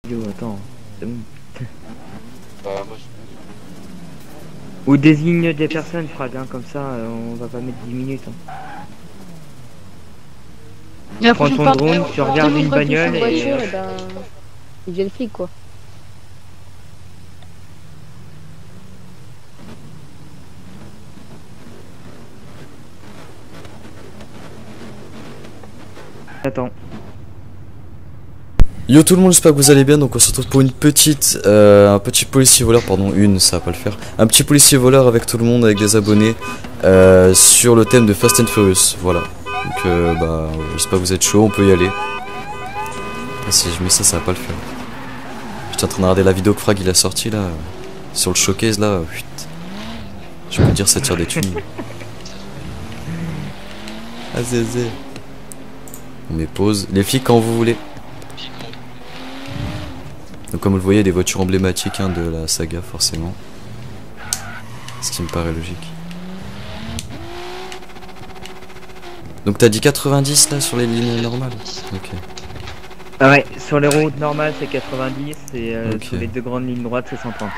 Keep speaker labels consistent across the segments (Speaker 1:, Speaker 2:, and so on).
Speaker 1: Yo, attends, c'est bon.
Speaker 2: Moi,
Speaker 1: Ou désigne des personnes, Frag, hein, comme ça, on va pas mettre 10 minutes. Hein.
Speaker 3: La
Speaker 1: Prends
Speaker 3: prochaine
Speaker 1: ton
Speaker 3: fois,
Speaker 1: drone, tu regardes une bagnole et...
Speaker 4: voiture, et ben, il devient le flic, quoi.
Speaker 1: Attends.
Speaker 5: Yo tout le monde, j'espère que vous allez bien. Donc on se retrouve pour une petite, un petit policier voleur, pardon, ça va pas le faire. Un petit policier voleur avec tout le monde, avec des abonnés, sur le thème de Fast and Furious. Voilà. Donc bah, j'espère que vous êtes chaud, on peut y aller. Ah, si je mets ça va pas le faire. J'étais en train de regarder la vidéo que Frag il a sorti là, sur le showcase là. Putain. Je peux dire ça tire des thunes. Ah zézé. On met pause. Les filles quand vous voulez. Donc comme vous le voyez, des voitures emblématiques hein, de la saga forcément. Ce qui me paraît logique. Donc t'as dit 90 là sur les lignes normales. Ok.
Speaker 1: Ah ouais, sur les routes normales c'est 90 et
Speaker 5: Ok.
Speaker 1: sur les deux grandes lignes droites c'est 130.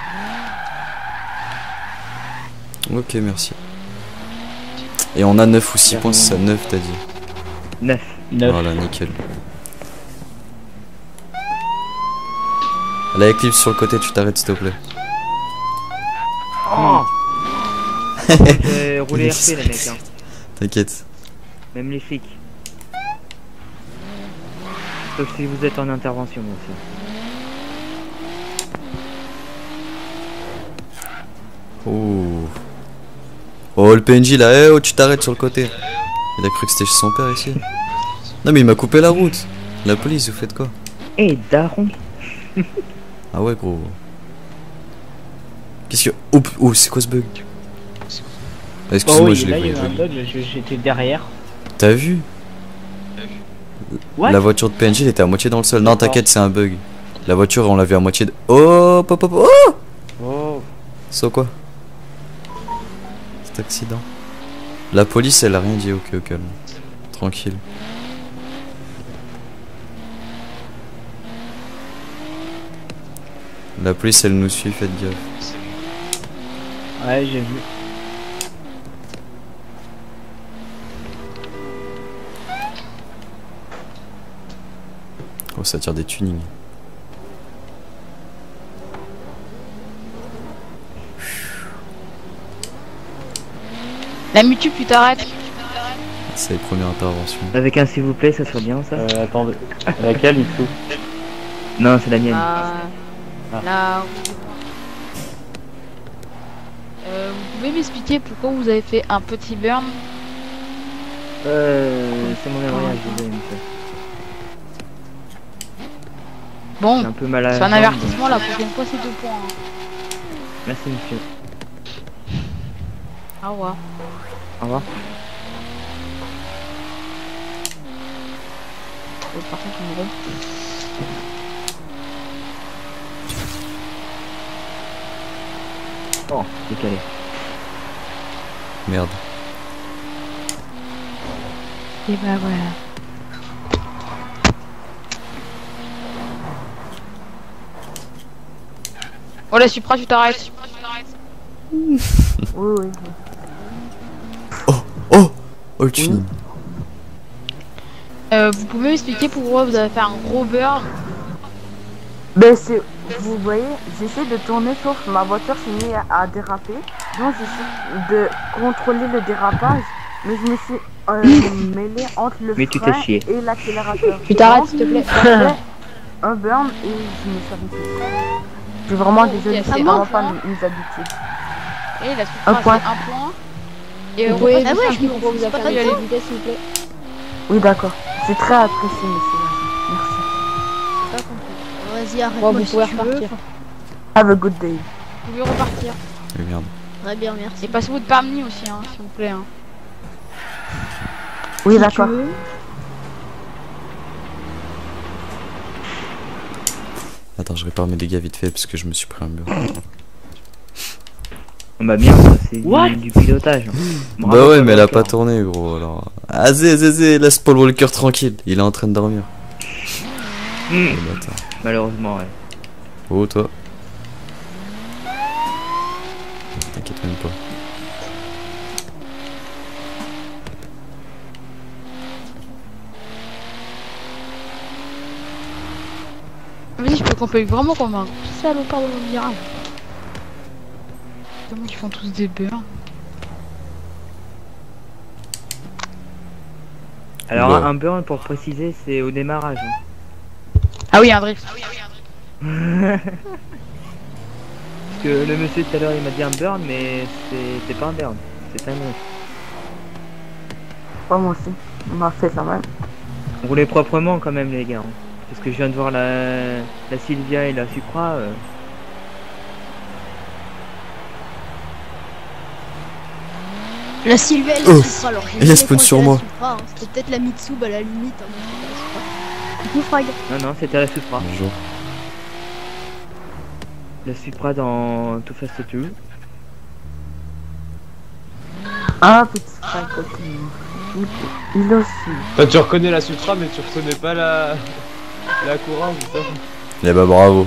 Speaker 5: Ok, merci. Et on a 9 ou 6 points, c'est ça, 9 t'as dit.
Speaker 1: 9.
Speaker 5: Voilà, nickel. La éclipse sur le côté, tu t'arrêtes s'il te plaît.
Speaker 1: Oh J'ai roulé RP les mecs, hein.
Speaker 5: T'inquiète.
Speaker 1: Même les flics. Sauf si vous êtes en intervention bien sûr.
Speaker 5: Oh. Oh le PNJ là, eh oh tu t'arrêtes sur le côté. Il a cru que c'était chez son père ici. Non mais il m'a coupé la route. La police, vous faites quoi?
Speaker 1: Eh daron.
Speaker 5: Ah ouais gros. Qu'est-ce que... Oh, oh c'est quoi ce bug? Ah, excuse-moi, je l'ai
Speaker 6: il y
Speaker 5: vu.
Speaker 6: a un bug, j'étais derrière.
Speaker 5: T'as vu?
Speaker 6: What?
Speaker 5: La voiture de PNJ elle était à moitié dans le sol. Non t'inquiète, c'est un bug. La voiture on l'a vu à moitié de... Oh pop pop. Oh
Speaker 6: Oh.
Speaker 5: c'est quoi? Cet accident. La police elle a rien dit, ok au calme. Tranquille. La police elle nous suit, faites gaffe.
Speaker 6: Ouais, j'ai vu.
Speaker 5: Oh ça tire des tunings.
Speaker 3: La mutu, tu t'arrêtes.
Speaker 5: C'est les premières interventions.
Speaker 1: Avec un s'il vous plaît ça serait bien ça.
Speaker 6: Attendez. Laquelle du coup?
Speaker 1: Non c'est la mienne.
Speaker 3: Là. Vous pouvez m'expliquer pourquoi vous avez fait un petit burn?
Speaker 1: C'est mon mariage désolé monsieur.
Speaker 3: Bon,
Speaker 1: J'ai un peu mal à
Speaker 3: c'est
Speaker 1: la
Speaker 3: un
Speaker 1: jambe.
Speaker 3: avertissement, la prochaine fois c'est 2 points. Hein.
Speaker 1: Merci monsieur.
Speaker 3: Au revoir.
Speaker 1: Au revoir.
Speaker 3: Par contre, on me
Speaker 1: Oh, décalé.
Speaker 5: Merde.
Speaker 3: Et bah voilà. Oh la Supra, tu t'arrêtes.
Speaker 4: Oui, oui.
Speaker 5: Oh le tuning.
Speaker 3: Vous pouvez m'expliquer pourquoi vous avez fait un gros burn?
Speaker 4: Ben c'est, vous voyez, j'essaie de tourner sauf ma voiture s'est mise à déraper. Donc j'essaie de contrôler le dérapage, mais je me suis mêlé entre le
Speaker 1: Mais tu
Speaker 4: frein
Speaker 1: t'es chié.
Speaker 4: et l'accélérateur.
Speaker 3: Tu t'arrêtes,
Speaker 4: Donc,
Speaker 3: s'il te plaît.
Speaker 4: ça fait un burn et je me suis arrêté. Je suis vraiment désolé,
Speaker 3: c'est
Speaker 4: c'est
Speaker 3: un
Speaker 4: vraiment
Speaker 3: point.
Speaker 4: pas mes habitudes.
Speaker 3: Et la
Speaker 4: Un
Speaker 3: Supra,
Speaker 4: point.
Speaker 3: c'est 1 point. Et
Speaker 4: Vous
Speaker 3: on
Speaker 4: pouvez
Speaker 3: repasse
Speaker 4: me
Speaker 3: à
Speaker 4: expliquer
Speaker 3: pourquoi vous avez
Speaker 4: pas
Speaker 3: fait
Speaker 4: comme
Speaker 3: la
Speaker 4: ça
Speaker 3: vitesse, s'il vous plaît.
Speaker 4: Oui d'accord, c'est très apprécié monsieur. Merci.
Speaker 7: Vas-y, arrête-moi
Speaker 4: Bon, vous
Speaker 7: si
Speaker 4: pouvez
Speaker 7: tu veux.
Speaker 4: repartir. Have a good day.
Speaker 3: Vous pouvez repartir.
Speaker 5: Eh merde.
Speaker 7: Très bien, merci.
Speaker 3: Et passez votre permis aussi, hein, s'il vous plaît. Hein.
Speaker 4: Oui
Speaker 7: Si
Speaker 4: d'accord.
Speaker 7: tu veux.
Speaker 5: Attends, je répare mes dégâts vite fait parce que je me suis pris un mur.
Speaker 1: Bah bien ça c'est
Speaker 6: What
Speaker 1: du pilotage. Bravo,
Speaker 5: Bah ouais,
Speaker 1: Paul
Speaker 5: mais elle a
Speaker 1: Walker.
Speaker 5: pas tourné, gros. Alors, ah, zé, laisse Paul Walker tranquille. Il est en train de dormir. Le bâtard.
Speaker 1: Malheureusement, ouais.
Speaker 5: Oh, toi. T'inquiète même pas.
Speaker 3: Vas-y, je peux camper vraiment comme un salopard dans le virage. Comment ils font tous des beurres.
Speaker 1: Alors,
Speaker 5: Bah.
Speaker 1: un burn, pour préciser, c'est au démarrage. hein.
Speaker 3: Ah oui, un drift.
Speaker 1: Parce que le monsieur tout à l'heure, il m'a dit un burn, mais c'est pas un burn. C'est un drift.
Speaker 4: Ouais, moi aussi. On m'a fait quand même.
Speaker 1: Roulez proprement quand même, les gars. hein. Parce que je viens de voir la Sylvia et la Supra.
Speaker 7: La Sylvia et
Speaker 5: Oh,
Speaker 7: la Supra, alors j'ai
Speaker 5: il y a
Speaker 7: jamais
Speaker 5: spawn
Speaker 7: croisé
Speaker 5: sur
Speaker 7: la
Speaker 5: moi.
Speaker 7: Supra, hein. C'était peut-être la Mitsub à la limite. Hein, mais c'était la Supra. Du coup, Frag.
Speaker 1: Non, c'était la Supra.
Speaker 5: Bonjour.
Speaker 1: La Supra dans Too Fast 2.
Speaker 4: Ah, petit frère, continue. Il aussi.
Speaker 2: Toi, tu reconnais la Supra, mais tu reconnais pas la courante, c'est ça?
Speaker 5: Eh bah bravo.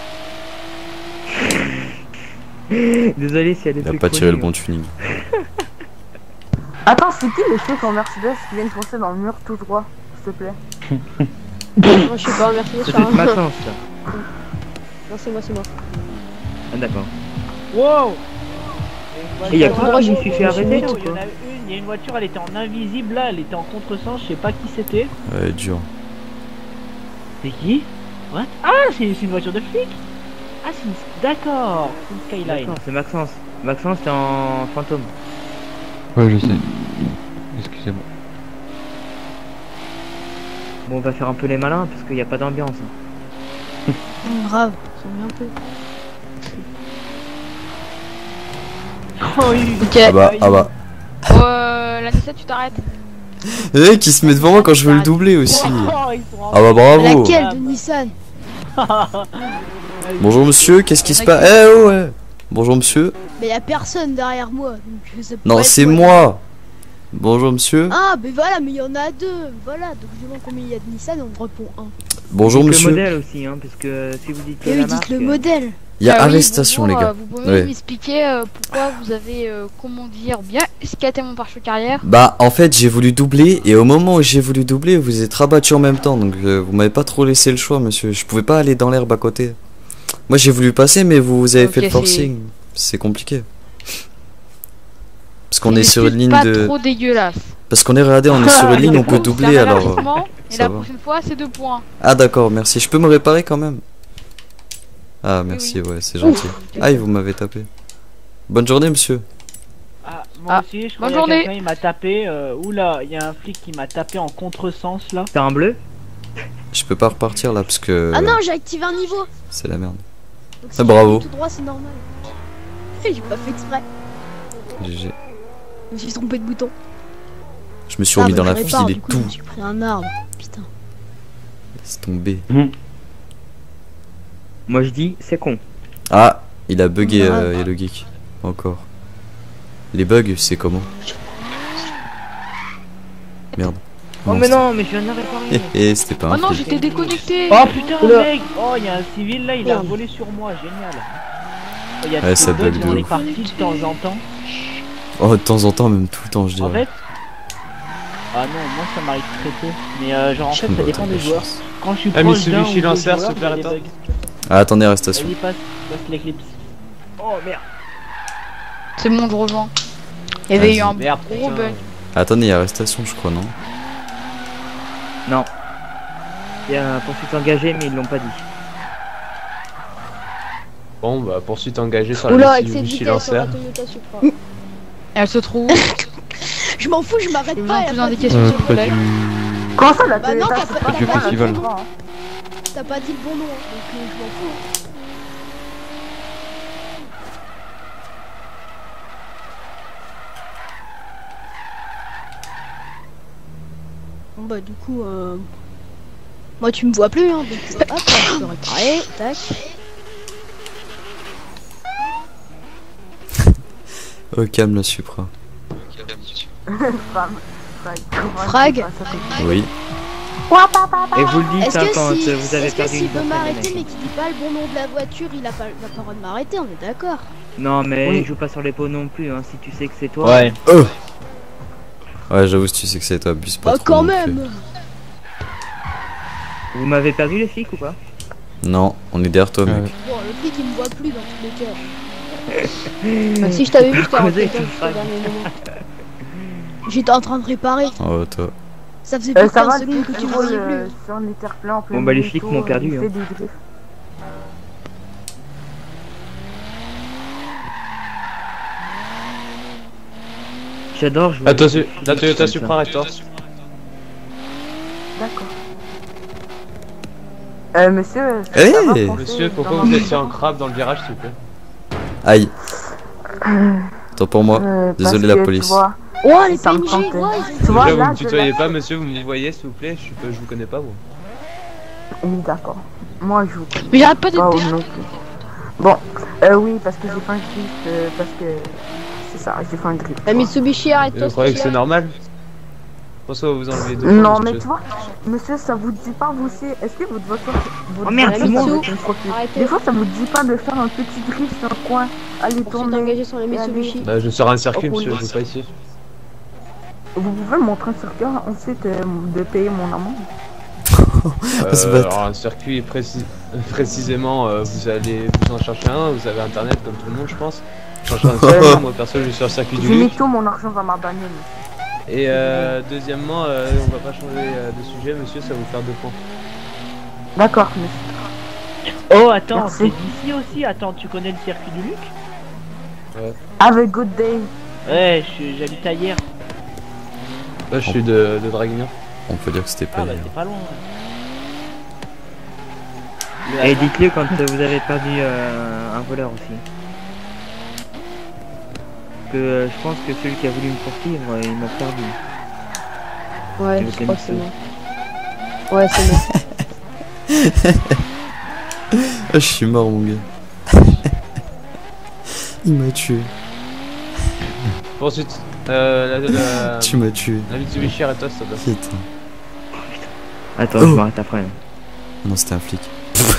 Speaker 1: Désolé si elle est
Speaker 5: Il a
Speaker 1: plus
Speaker 5: pas tiré le
Speaker 1: connue,
Speaker 5: bon tuning.
Speaker 4: Attends, c'est qui les flics en Mercedes qui viennent foncer dans le mur tout droit, s'il te plaît?
Speaker 7: Moi, je sais pas, merci.
Speaker 1: C'est peut-être Maxence, ça.
Speaker 7: Non, c'est moi, c'est moi.
Speaker 1: Ah, d'accord.
Speaker 6: Wow.
Speaker 1: Et y a quoi qui s'est fait arrêter là ou
Speaker 6: Il y en
Speaker 1: quoi
Speaker 6: a une, il y a une voiture, elle était en invisible là, elle était en contresens, je sais pas qui c'était.
Speaker 5: Ouais, dur.
Speaker 6: C'est qui? What? Ah, c'est une voiture de flic. Ah, c'est une... D'accord, c'est une Skyline.
Speaker 1: D'accord, c'est Maxence. Maxence, t'es en fantôme.
Speaker 8: Ouais, je sais. Excusez-moi.
Speaker 1: Bon, on va faire un peu les malins parce qu'il n'y a pas d'ambiance. hein.
Speaker 7: Grave, ça me met un peu.
Speaker 6: Oh, oui.
Speaker 3: Ok.
Speaker 5: Ah bah, ah bah.
Speaker 3: La Nissa, tu t'arrêtes.
Speaker 5: Le mec, il se met devant moi quand je veux le doubler aussi.
Speaker 6: Oh, ils sont
Speaker 5: Ah bah bravo.
Speaker 7: Laquelle de Nissan?
Speaker 5: Bonjour monsieur, qu'est-ce qui se passe? Eh oh, ouais. Bonjour monsieur.
Speaker 7: Mais y a personne derrière moi. Donc ça
Speaker 5: Non,
Speaker 7: pourrait être
Speaker 5: c'est moi. Bonjour monsieur.
Speaker 7: Ah, mais voilà, mais il y en a deux. Voilà, donc je demande combien il y a de Nissan, on me répond un.
Speaker 5: Bonjour
Speaker 1: Dites
Speaker 5: monsieur.
Speaker 1: le modèle aussi, hein, parce que si vous dites
Speaker 7: Et
Speaker 1: la
Speaker 7: oui,
Speaker 1: marque,
Speaker 7: dites le modèle.
Speaker 5: Il y a
Speaker 3: Ah oui,
Speaker 5: arrestation
Speaker 3: bonjour,
Speaker 5: les gars.
Speaker 3: vous pouvez
Speaker 5: Ouais.
Speaker 3: m'expliquer pourquoi vous avez, comment dire, bien escaté mon pare-choc arrière.
Speaker 5: Bah en fait j'ai voulu doubler et au moment où j'ai voulu doubler vous êtes rabattu en même temps donc vous m'avez pas trop laissé le choix monsieur. Je pouvais pas aller dans l'herbe à côté. Moi j'ai voulu passer mais vous avez
Speaker 3: Ok,
Speaker 5: fait le
Speaker 3: c'est-
Speaker 5: forcing. C'est compliqué. Parce qu'on
Speaker 3: C'est
Speaker 5: est sur une ligne
Speaker 3: pas
Speaker 5: de...
Speaker 3: trop dégueulasse.
Speaker 5: Parce qu'on est regardé, on est sur une ligne, on peut doubler
Speaker 3: C'est un
Speaker 5: alors...
Speaker 3: avertissement, et
Speaker 5: ça
Speaker 3: la
Speaker 5: va.
Speaker 3: prochaine fois, c'est 2 points.
Speaker 5: Ah d'accord, merci. Je peux me réparer quand même? Ah merci, ouais, c'est gentil. Aïe, vous m'avez tapé. Bonne journée monsieur.
Speaker 6: Ah, moi
Speaker 3: Ah,
Speaker 6: aussi, je
Speaker 3: bonne
Speaker 6: crois que
Speaker 3: journée.
Speaker 6: quelqu'un il m'a tapé. Oula, il y a un flic qui m'a tapé en contresens là.
Speaker 1: t'as un bleu.
Speaker 5: Je peux pas repartir là parce que...
Speaker 7: Ah non, j'ai activé un niveau.
Speaker 5: C'est la merde.
Speaker 7: Donc,
Speaker 5: Ah,
Speaker 7: si
Speaker 5: bravo.
Speaker 7: je fais tout droit, c'est normal. J'ai pas fait exprès.
Speaker 5: GG.
Speaker 7: Je me suis trompé de bouton.
Speaker 5: Je me suis remis
Speaker 7: Ah,
Speaker 5: dans
Speaker 7: bah,
Speaker 5: la
Speaker 7: je répare,
Speaker 5: file et
Speaker 7: du coup,
Speaker 5: tout.
Speaker 7: Je me suis pris un arbre. Putain.
Speaker 5: Laisse tomber.
Speaker 1: Moi je dis, c'est con.
Speaker 5: Ah, il a bugué
Speaker 7: Ah.
Speaker 5: Yellow Geek. Encore. Les bugs, c'est comment? Merde.
Speaker 1: Oh mais non, mais je viens de la réparer.
Speaker 5: Eh, c'était pas
Speaker 3: Oh
Speaker 5: un
Speaker 3: non,
Speaker 5: flic.
Speaker 3: j'étais déconnecté.
Speaker 6: Oh putain,
Speaker 4: Oula.
Speaker 6: mec. Oh, il y a un civil là, il a
Speaker 7: Merde.
Speaker 6: volé sur moi, génial. Oh, il y a
Speaker 5: Ouais,
Speaker 6: des
Speaker 5: ça
Speaker 6: bugs
Speaker 5: bug
Speaker 6: dans
Speaker 5: de
Speaker 6: les
Speaker 5: ouf.
Speaker 6: parties de temps en temps.
Speaker 5: Oh, de temps en temps, même tout le temps, je
Speaker 6: En
Speaker 5: dirais.
Speaker 6: fait. Ah non, moi ça m'arrive très peu. Mais genre en fait, ça
Speaker 5: Bah,
Speaker 6: dépend
Speaker 5: t'as
Speaker 6: des
Speaker 5: de la
Speaker 6: joueurs.
Speaker 5: chance.
Speaker 6: Quand je suis
Speaker 2: Ah,
Speaker 6: proche
Speaker 2: Mitsubishi
Speaker 6: d'un ou deux
Speaker 2: Lancer,
Speaker 6: joueurs,
Speaker 2: super
Speaker 6: il y a des
Speaker 2: éteint.
Speaker 6: bugs.
Speaker 5: Ah, attendez, arrestation.
Speaker 6: Vas-y, passe l'éclipse. Oh merde.
Speaker 3: C'est bon, je rejoins. Il y avait eu un
Speaker 6: Merde,
Speaker 3: gros
Speaker 6: putain.
Speaker 3: bug.
Speaker 5: Attendez, il y a arrestation, je crois, non?
Speaker 1: Non. Il y a poursuite engagée, mais ils l'ont pas dit.
Speaker 2: Bon, bah, poursuite engagée sur la
Speaker 7: Oula, excès de
Speaker 2: Mitsubishi
Speaker 7: vitesse sur la
Speaker 2: Lancer.
Speaker 7: Toyota Supra.
Speaker 3: Elle se trouve.
Speaker 7: Je m'en fous, je m'arrête
Speaker 3: Je vous
Speaker 7: pas.
Speaker 3: en
Speaker 7: y a
Speaker 3: plus
Speaker 7: pas de-
Speaker 3: indiquer sur ce
Speaker 8: Près
Speaker 3: collègue.
Speaker 8: du...
Speaker 4: Comment ça la
Speaker 7: Bah non,
Speaker 4: Toyota,
Speaker 7: t'as
Speaker 4: c'est
Speaker 7: pas-
Speaker 4: pas
Speaker 7: t'as
Speaker 8: du
Speaker 7: pas-
Speaker 8: festival.
Speaker 7: T'as pas dit le bon nom, hein, donc je m'en fous. Bon bah du coup, moi tu me vois plus, hein, donc hop, je peux réparer, tac.
Speaker 5: Oh, calme la Supra.
Speaker 4: femme.
Speaker 7: Frag.
Speaker 5: Oui.
Speaker 1: Et vous le dites
Speaker 7: Est-ce
Speaker 1: hein,
Speaker 7: que
Speaker 1: quand
Speaker 7: si,
Speaker 1: vous avez
Speaker 7: est-ce que
Speaker 1: perdu
Speaker 7: s'il
Speaker 1: une
Speaker 7: veut
Speaker 1: bataille,
Speaker 7: m'arrêter
Speaker 1: mec.
Speaker 7: mais qu'il dit pas le bon nom de la voiture, il a pas le droit de m'arrêter, on est d'accord.
Speaker 1: Non mais
Speaker 4: Oui.
Speaker 1: joue pas sur les pots non plus, hein, si tu sais que c'est toi.
Speaker 6: Ouais.
Speaker 5: Ouais, j'avoue, si tu sais que c'est toi, abuse pas
Speaker 7: Bah
Speaker 5: trop.
Speaker 7: quand
Speaker 5: non plus.
Speaker 7: même.
Speaker 1: Vous m'avez perdu les flics ou pas?
Speaker 5: Non, on est derrière toi, mec.
Speaker 7: Bon, le flic il me voit plus dans tous les cas. Bah, si je t'avais vu, je t'aurais
Speaker 1: Creusez,
Speaker 7: rentré
Speaker 1: tu
Speaker 7: jusqu'au
Speaker 1: fragues.
Speaker 7: dernier moment. J'étais en train de réparer.
Speaker 5: Oh, toi.
Speaker 7: Ça faisait plus de
Speaker 4: Ça
Speaker 7: 15
Speaker 4: va,
Speaker 7: secondes que tu me voyais plus.
Speaker 4: sur les terres pleins en plein
Speaker 1: Bon, bah, les
Speaker 4: moto,
Speaker 1: flics m'ont perdu,
Speaker 4: il
Speaker 1: hein.
Speaker 4: fait des drifts.
Speaker 1: J'adore jouer.
Speaker 2: Attention,
Speaker 1: avec les
Speaker 2: la
Speaker 1: flics
Speaker 2: Toyota
Speaker 1: comme
Speaker 2: Supra
Speaker 1: ça.
Speaker 2: avec toi.
Speaker 4: D'accord. Monsieur,
Speaker 5: Hey
Speaker 4: ça va, français,
Speaker 2: Monsieur, pourquoi
Speaker 4: dans
Speaker 2: vous
Speaker 4: la
Speaker 2: étiez en
Speaker 4: maison
Speaker 2: crabe dans le virage, s'il vous plaît?
Speaker 5: Aïe. Tant pour moi. Désolé,
Speaker 4: parce
Speaker 5: la
Speaker 4: que,
Speaker 5: police.
Speaker 4: Tu vois,
Speaker 7: Oh les
Speaker 4: ça me
Speaker 7: PNJ,
Speaker 4: tentait.
Speaker 7: ouais,
Speaker 4: Tu vois,
Speaker 2: Déjà, vous
Speaker 4: là,
Speaker 2: me
Speaker 4: je
Speaker 2: tutoyez
Speaker 4: l'ai-
Speaker 2: pas, monsieur, vous me voyez, s'il vous plaît, je vous connais pas, vous.
Speaker 4: Oui, d'accord. Moi, je vous
Speaker 3: Mais j'arrête pas de
Speaker 4: pas
Speaker 3: te
Speaker 4: non plus. Bon, oui, parce que j'ai fait un drift, parce que... C'est ça, j'ai fait un drift.
Speaker 7: La Mitsubishi,
Speaker 2: Et
Speaker 7: arrête-toi.
Speaker 2: vous croyez que c'est normal? Pourquoi vous enlevez deux
Speaker 4: Non,
Speaker 2: points,
Speaker 4: mais
Speaker 2: monsieur?
Speaker 4: tu vois, monsieur, ça vous dit pas, vous aussi, est-ce que votre voiture...
Speaker 1: Oh, merde,
Speaker 4: voiture,
Speaker 1: c'est moi.
Speaker 4: ça vous dit trop plus.
Speaker 7: Arrêtez.
Speaker 4: Des fois, ça vous dit pas de faire un petit drift sur le coin, aller
Speaker 7: On s'est
Speaker 4: tourner...
Speaker 7: engagé sur les Mitsubishi.
Speaker 2: Bah, je sors un circuit,
Speaker 4: Oh,
Speaker 2: monsieur,
Speaker 4: oui.
Speaker 2: je veux pas ici.
Speaker 4: Vous pouvez me montrer un circuit, ensuite de payer mon amende.
Speaker 5: Se battre.
Speaker 2: Alors, un circuit précisément, vous allez vous en chercher un, vous avez internet comme tout le monde, je pense. Cherchez un circuit, moi perso, je suis sur le circuit du
Speaker 4: J'ai mis
Speaker 2: Luc.
Speaker 4: tout mon argent dans ma bagnole.
Speaker 2: Et deuxièmement, on va pas changer de sujet, monsieur, ça va vous faire 2 points.
Speaker 4: D'accord, monsieur.
Speaker 6: Oh, attends,
Speaker 4: Merci.
Speaker 6: c'est d'ici aussi. Attends, tu connais le circuit du Luc?
Speaker 4: Have a good day.
Speaker 6: Ouais, j'habite ailleurs.
Speaker 2: Là, je suis de Draguignan.
Speaker 5: On peut dire que c'était pas
Speaker 6: Ah bah
Speaker 5: hier.
Speaker 6: c'est pas loin.
Speaker 1: Et dites-le quand vous avez perdu un voleur aussi. Parce que je pense que celui qui a voulu me poursuivre, il m'a perdu.
Speaker 7: Ouais,
Speaker 1: Avec
Speaker 7: je
Speaker 1: les
Speaker 7: crois que c'est
Speaker 1: Mitsu.
Speaker 7: moi. Ouais, c'est moi.
Speaker 5: Ah, je suis mort, mon gars. Il m'a tué.
Speaker 2: Ensuite,
Speaker 5: Tu m'as tué.
Speaker 2: la Mitsubishi arrête toi, ça doit.
Speaker 5: Putain.
Speaker 1: Attends,
Speaker 5: Oh.
Speaker 1: je m'arrête après.
Speaker 5: Non, c'était un flic.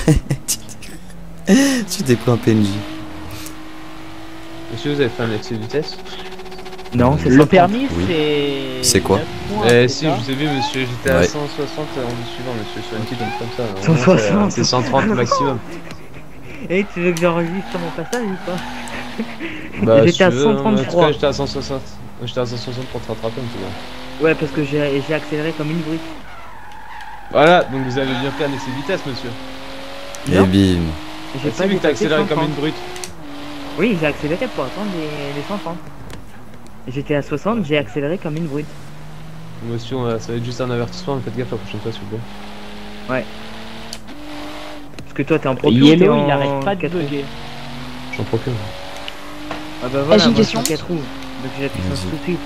Speaker 5: Tu t'es pris un PNJ.
Speaker 2: Monsieur, vous avez fait un excès de vitesse?
Speaker 1: Non, c'est
Speaker 6: Le
Speaker 1: 130.
Speaker 6: permis,
Speaker 5: Oui.
Speaker 6: c'est.
Speaker 5: C'est quoi
Speaker 6: 9 points,
Speaker 2: Eh
Speaker 6: c'est
Speaker 2: si,
Speaker 6: ça
Speaker 2: je vous ai vu, monsieur, j'étais à
Speaker 5: Ouais.
Speaker 2: 160 en vous suivant, monsieur, sur une petite route comme ça.
Speaker 1: 160.
Speaker 2: C'est 130 maximum.
Speaker 1: Et tu veux que j'enregistre mon passage ou pas?
Speaker 2: Bah,
Speaker 1: J'étais
Speaker 2: si
Speaker 1: à
Speaker 2: tu veux, en tout
Speaker 1: 133.
Speaker 2: cas, j'étais à 160. J'étais à 160 pour te rattraper, en tout cas.
Speaker 1: Ouais, parce que j'ai accéléré comme une brute.
Speaker 2: Voilà, donc vous avez bien fait un excès de vitesse, monsieur.
Speaker 5: Et
Speaker 1: Non.
Speaker 5: bim.
Speaker 1: J'ai
Speaker 2: C'est vu que t'as
Speaker 1: dépassé
Speaker 2: accéléré comme
Speaker 1: 130.
Speaker 2: une brute.
Speaker 1: Oui, j'ai accéléré pour attendre les 130. J'étais à 60, j'ai accéléré comme une brute.
Speaker 2: Monsieur, ça va être juste un avertissement, mais faites gaffe la prochaine fois, s'il vous plaît.
Speaker 1: Parce que toi t'es en pro.
Speaker 6: Yellow, il arrête pas de bugger.
Speaker 2: J'en procure.
Speaker 1: Ah bah voilà,
Speaker 3: j'ai une
Speaker 1: moi, je suis
Speaker 3: question.
Speaker 1: en 4 roues. Donc j'appuie sur
Speaker 5: Vas-y.
Speaker 1: tout de suite.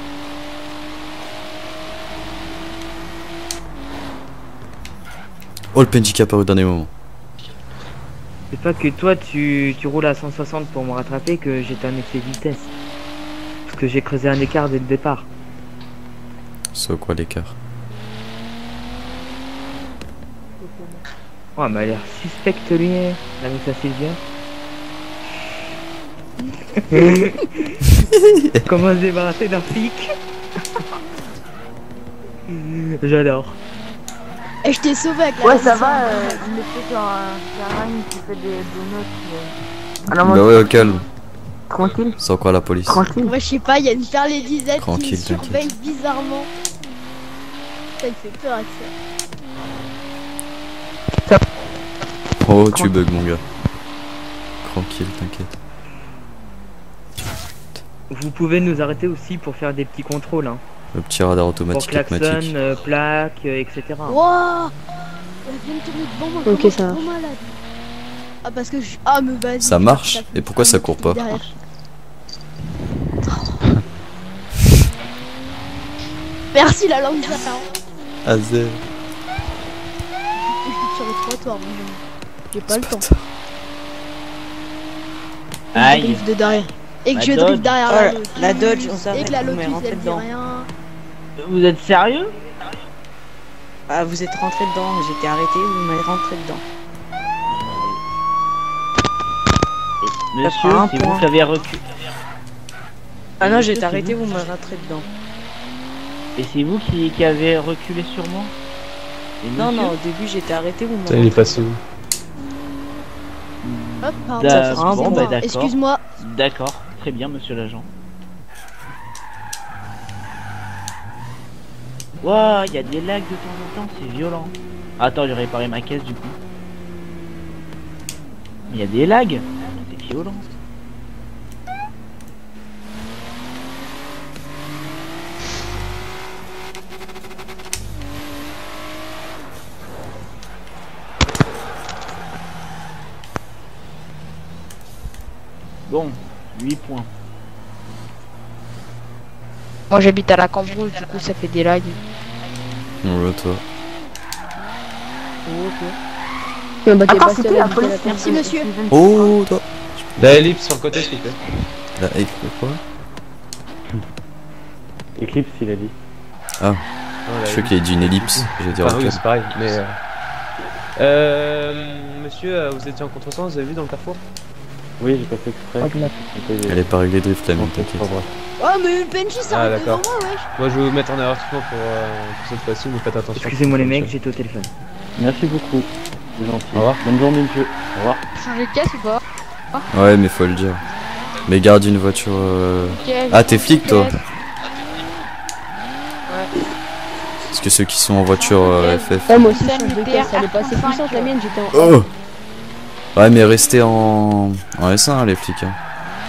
Speaker 5: Oh, le PNJ qui a apparu au dernier moment.
Speaker 1: C'est pas que toi tu roules à 160 pour me rattraper que j'étais un excès de vitesse. Parce que j'ai creusé un écart dès le départ.
Speaker 5: C'est quoi l'écart?
Speaker 1: Oh, mais elle a l'air suspecte lui, avec sa Sylvia. Comment se débarrasser d'un flic? J'adore.
Speaker 7: Et je t'ai sauvé avec la
Speaker 4: Ouais, ça
Speaker 7: résistance.
Speaker 4: va, il était sur un terrain qui fait des donuts. Alors,
Speaker 5: Bah
Speaker 4: moi,
Speaker 5: ouais, au calme.
Speaker 4: tranquille,
Speaker 5: C'est encore la police.
Speaker 4: tranquille.
Speaker 7: Moi, je sais pas, il y a une perlédisette qui me
Speaker 5: Tranquille,
Speaker 7: surveille bizarrement. Ça me fait peur avec ça.
Speaker 5: Oh, tu bugs, mon gars. Tranquille, t'inquiète.
Speaker 1: Vous pouvez nous arrêter aussi pour faire des petits contrôles, hein.
Speaker 5: Le petit radar
Speaker 1: Pour
Speaker 5: automatique
Speaker 1: klaxon,
Speaker 5: automatique.
Speaker 1: plaque, etc.
Speaker 7: Wouah, elle vient de tourner devant moi.
Speaker 3: Ok,
Speaker 7: comment
Speaker 3: ça
Speaker 7: trop malade. Ah, parce que je. Ah, mais vas-y.
Speaker 5: Ça marche.
Speaker 7: fait
Speaker 5: Et pourquoi ça court pas?
Speaker 7: derrière. Merci la langue ça.
Speaker 5: Azel.
Speaker 7: Je suis sur le trottoir, moi. J'ai pas le temps. Je
Speaker 6: Aïe.
Speaker 7: drift de derrière. Et que
Speaker 6: La
Speaker 7: je
Speaker 6: Dodge.
Speaker 7: drift derrière
Speaker 9: Oh,
Speaker 7: la Lotus.
Speaker 9: la Dodge, on
Speaker 7: Et
Speaker 9: s'arrête,
Speaker 7: que la
Speaker 9: vous m'avez
Speaker 7: Lotus,
Speaker 9: rentré
Speaker 7: elle dit
Speaker 9: dedans.
Speaker 7: rien.
Speaker 6: Vous êtes sérieux?
Speaker 9: Ah, vous êtes rentré dedans, j'étais arrêté, vous m'avez rentré dedans.
Speaker 6: Et, monsieur,
Speaker 9: prend un
Speaker 6: c'est
Speaker 9: point.
Speaker 6: vous qui avez reculé.
Speaker 9: Ah non,
Speaker 6: Monsieur,
Speaker 9: j'étais
Speaker 6: c'est
Speaker 9: arrêté,
Speaker 6: vous
Speaker 9: vous m'avez rentré dedans.
Speaker 6: Et c'est vous qui avez reculé sur moi? Et
Speaker 9: Non,
Speaker 6: monsieur
Speaker 9: non, au début j'étais arrêté, vous
Speaker 2: Ça,
Speaker 9: m'avez
Speaker 2: il est
Speaker 9: rentré
Speaker 2: passé où?
Speaker 7: Hop, pardon.
Speaker 6: Bon,
Speaker 7: Excusez-moi,
Speaker 6: bah, d'accord.
Speaker 7: excuse-moi.
Speaker 6: D'accord, très bien, monsieur l'agent. Ouah, il y a des lags de temps en temps, c'est violent. Attends, j'ai réparé ma caisse du coup. Il y a des lags, c'est violent. Bon, 8 points.
Speaker 3: Moi j'habite à la Cambrousse, du coup ça fait des lags.
Speaker 5: Ouais, toi.
Speaker 4: Attends, c'était la police.
Speaker 7: Merci, monsieur.
Speaker 5: Oh, toi.
Speaker 2: La ellipse sur le côté, s'il vous plaît.
Speaker 5: Là, et quoi?
Speaker 8: Eclipse, il a dit.
Speaker 5: Ah, je crois qu'il a dit une ellipse. J'ai dit
Speaker 2: Ah oui,
Speaker 5: ok.
Speaker 2: c'est pareil, mais... monsieur, vous étiez en contresens, vous avez vu dans le carrefour?
Speaker 8: Oui, j'ai pas fait exprès.
Speaker 5: Elle est pas réglée drift, la mine, t'inquiète.
Speaker 7: Oh, mais le PNJ
Speaker 2: Ah,
Speaker 7: s'arrête devant
Speaker 2: d'accord.
Speaker 7: moi, wesh.
Speaker 2: Moi, je vais vous mettre en avertissement pour cette fois-ci, mais faites attention.
Speaker 1: Excusez-moi les mecs, j'étais au téléphone.
Speaker 8: Merci beaucoup. C'est gentil.
Speaker 2: Au revoir.
Speaker 8: Bonne journée, monsieur. Au revoir.
Speaker 3: Changer de caisse ou pas?
Speaker 5: Ouais, mais faut le dire. Mais garde une voiture.
Speaker 3: Ok,
Speaker 5: Ah, t'es flic, toi?
Speaker 3: caisse.
Speaker 5: Parce que ceux qui sont en voiture FF.
Speaker 7: Ouais, moi aussi,
Speaker 3: Scène
Speaker 7: je change de
Speaker 3: UTR
Speaker 7: caisse, elle est pas assez
Speaker 3: R35,
Speaker 7: puissante, la mienne, j'étais en...
Speaker 5: Oh! Ouais, mais restez en S1, hein, les flics. Hein.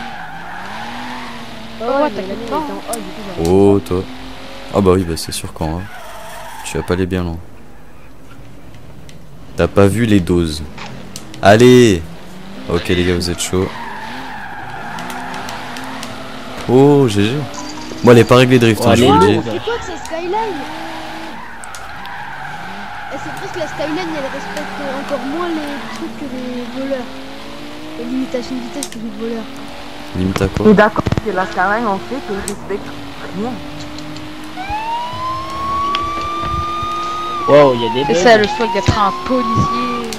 Speaker 7: Oh,
Speaker 3: Ouais,
Speaker 7: ouais,
Speaker 3: t'as
Speaker 7: la mienne, elle
Speaker 3: pas.
Speaker 7: était en haut, du coup, j'avais-
Speaker 5: Oh, toi. Ah, bah oui, bah c'est sûr qu'en A. Tu vas pas aller bien loin. T'as pas vu les doses. Allez! Ok, les gars, vous êtes chauds. Oh, GG. Moi, elle est pas réglée drift,
Speaker 6: Oh,
Speaker 5: hein, je
Speaker 6: allez,
Speaker 5: vous le
Speaker 6: lourd.
Speaker 5: dis.
Speaker 7: C'est quoi que c'est Skyline? Eh, c'est presque la Skyline, elle respecte encore moins les trucs que les voleurs. Les limitations de vitesse que les voleurs.
Speaker 5: Limite à
Speaker 4: Je
Speaker 5: quoi?
Speaker 4: suis d'accord que la Skyline en fait que je respecte rien.
Speaker 6: Wow, il y a des
Speaker 3: C'est
Speaker 6: bugs.
Speaker 3: ça le choix d'être un policier.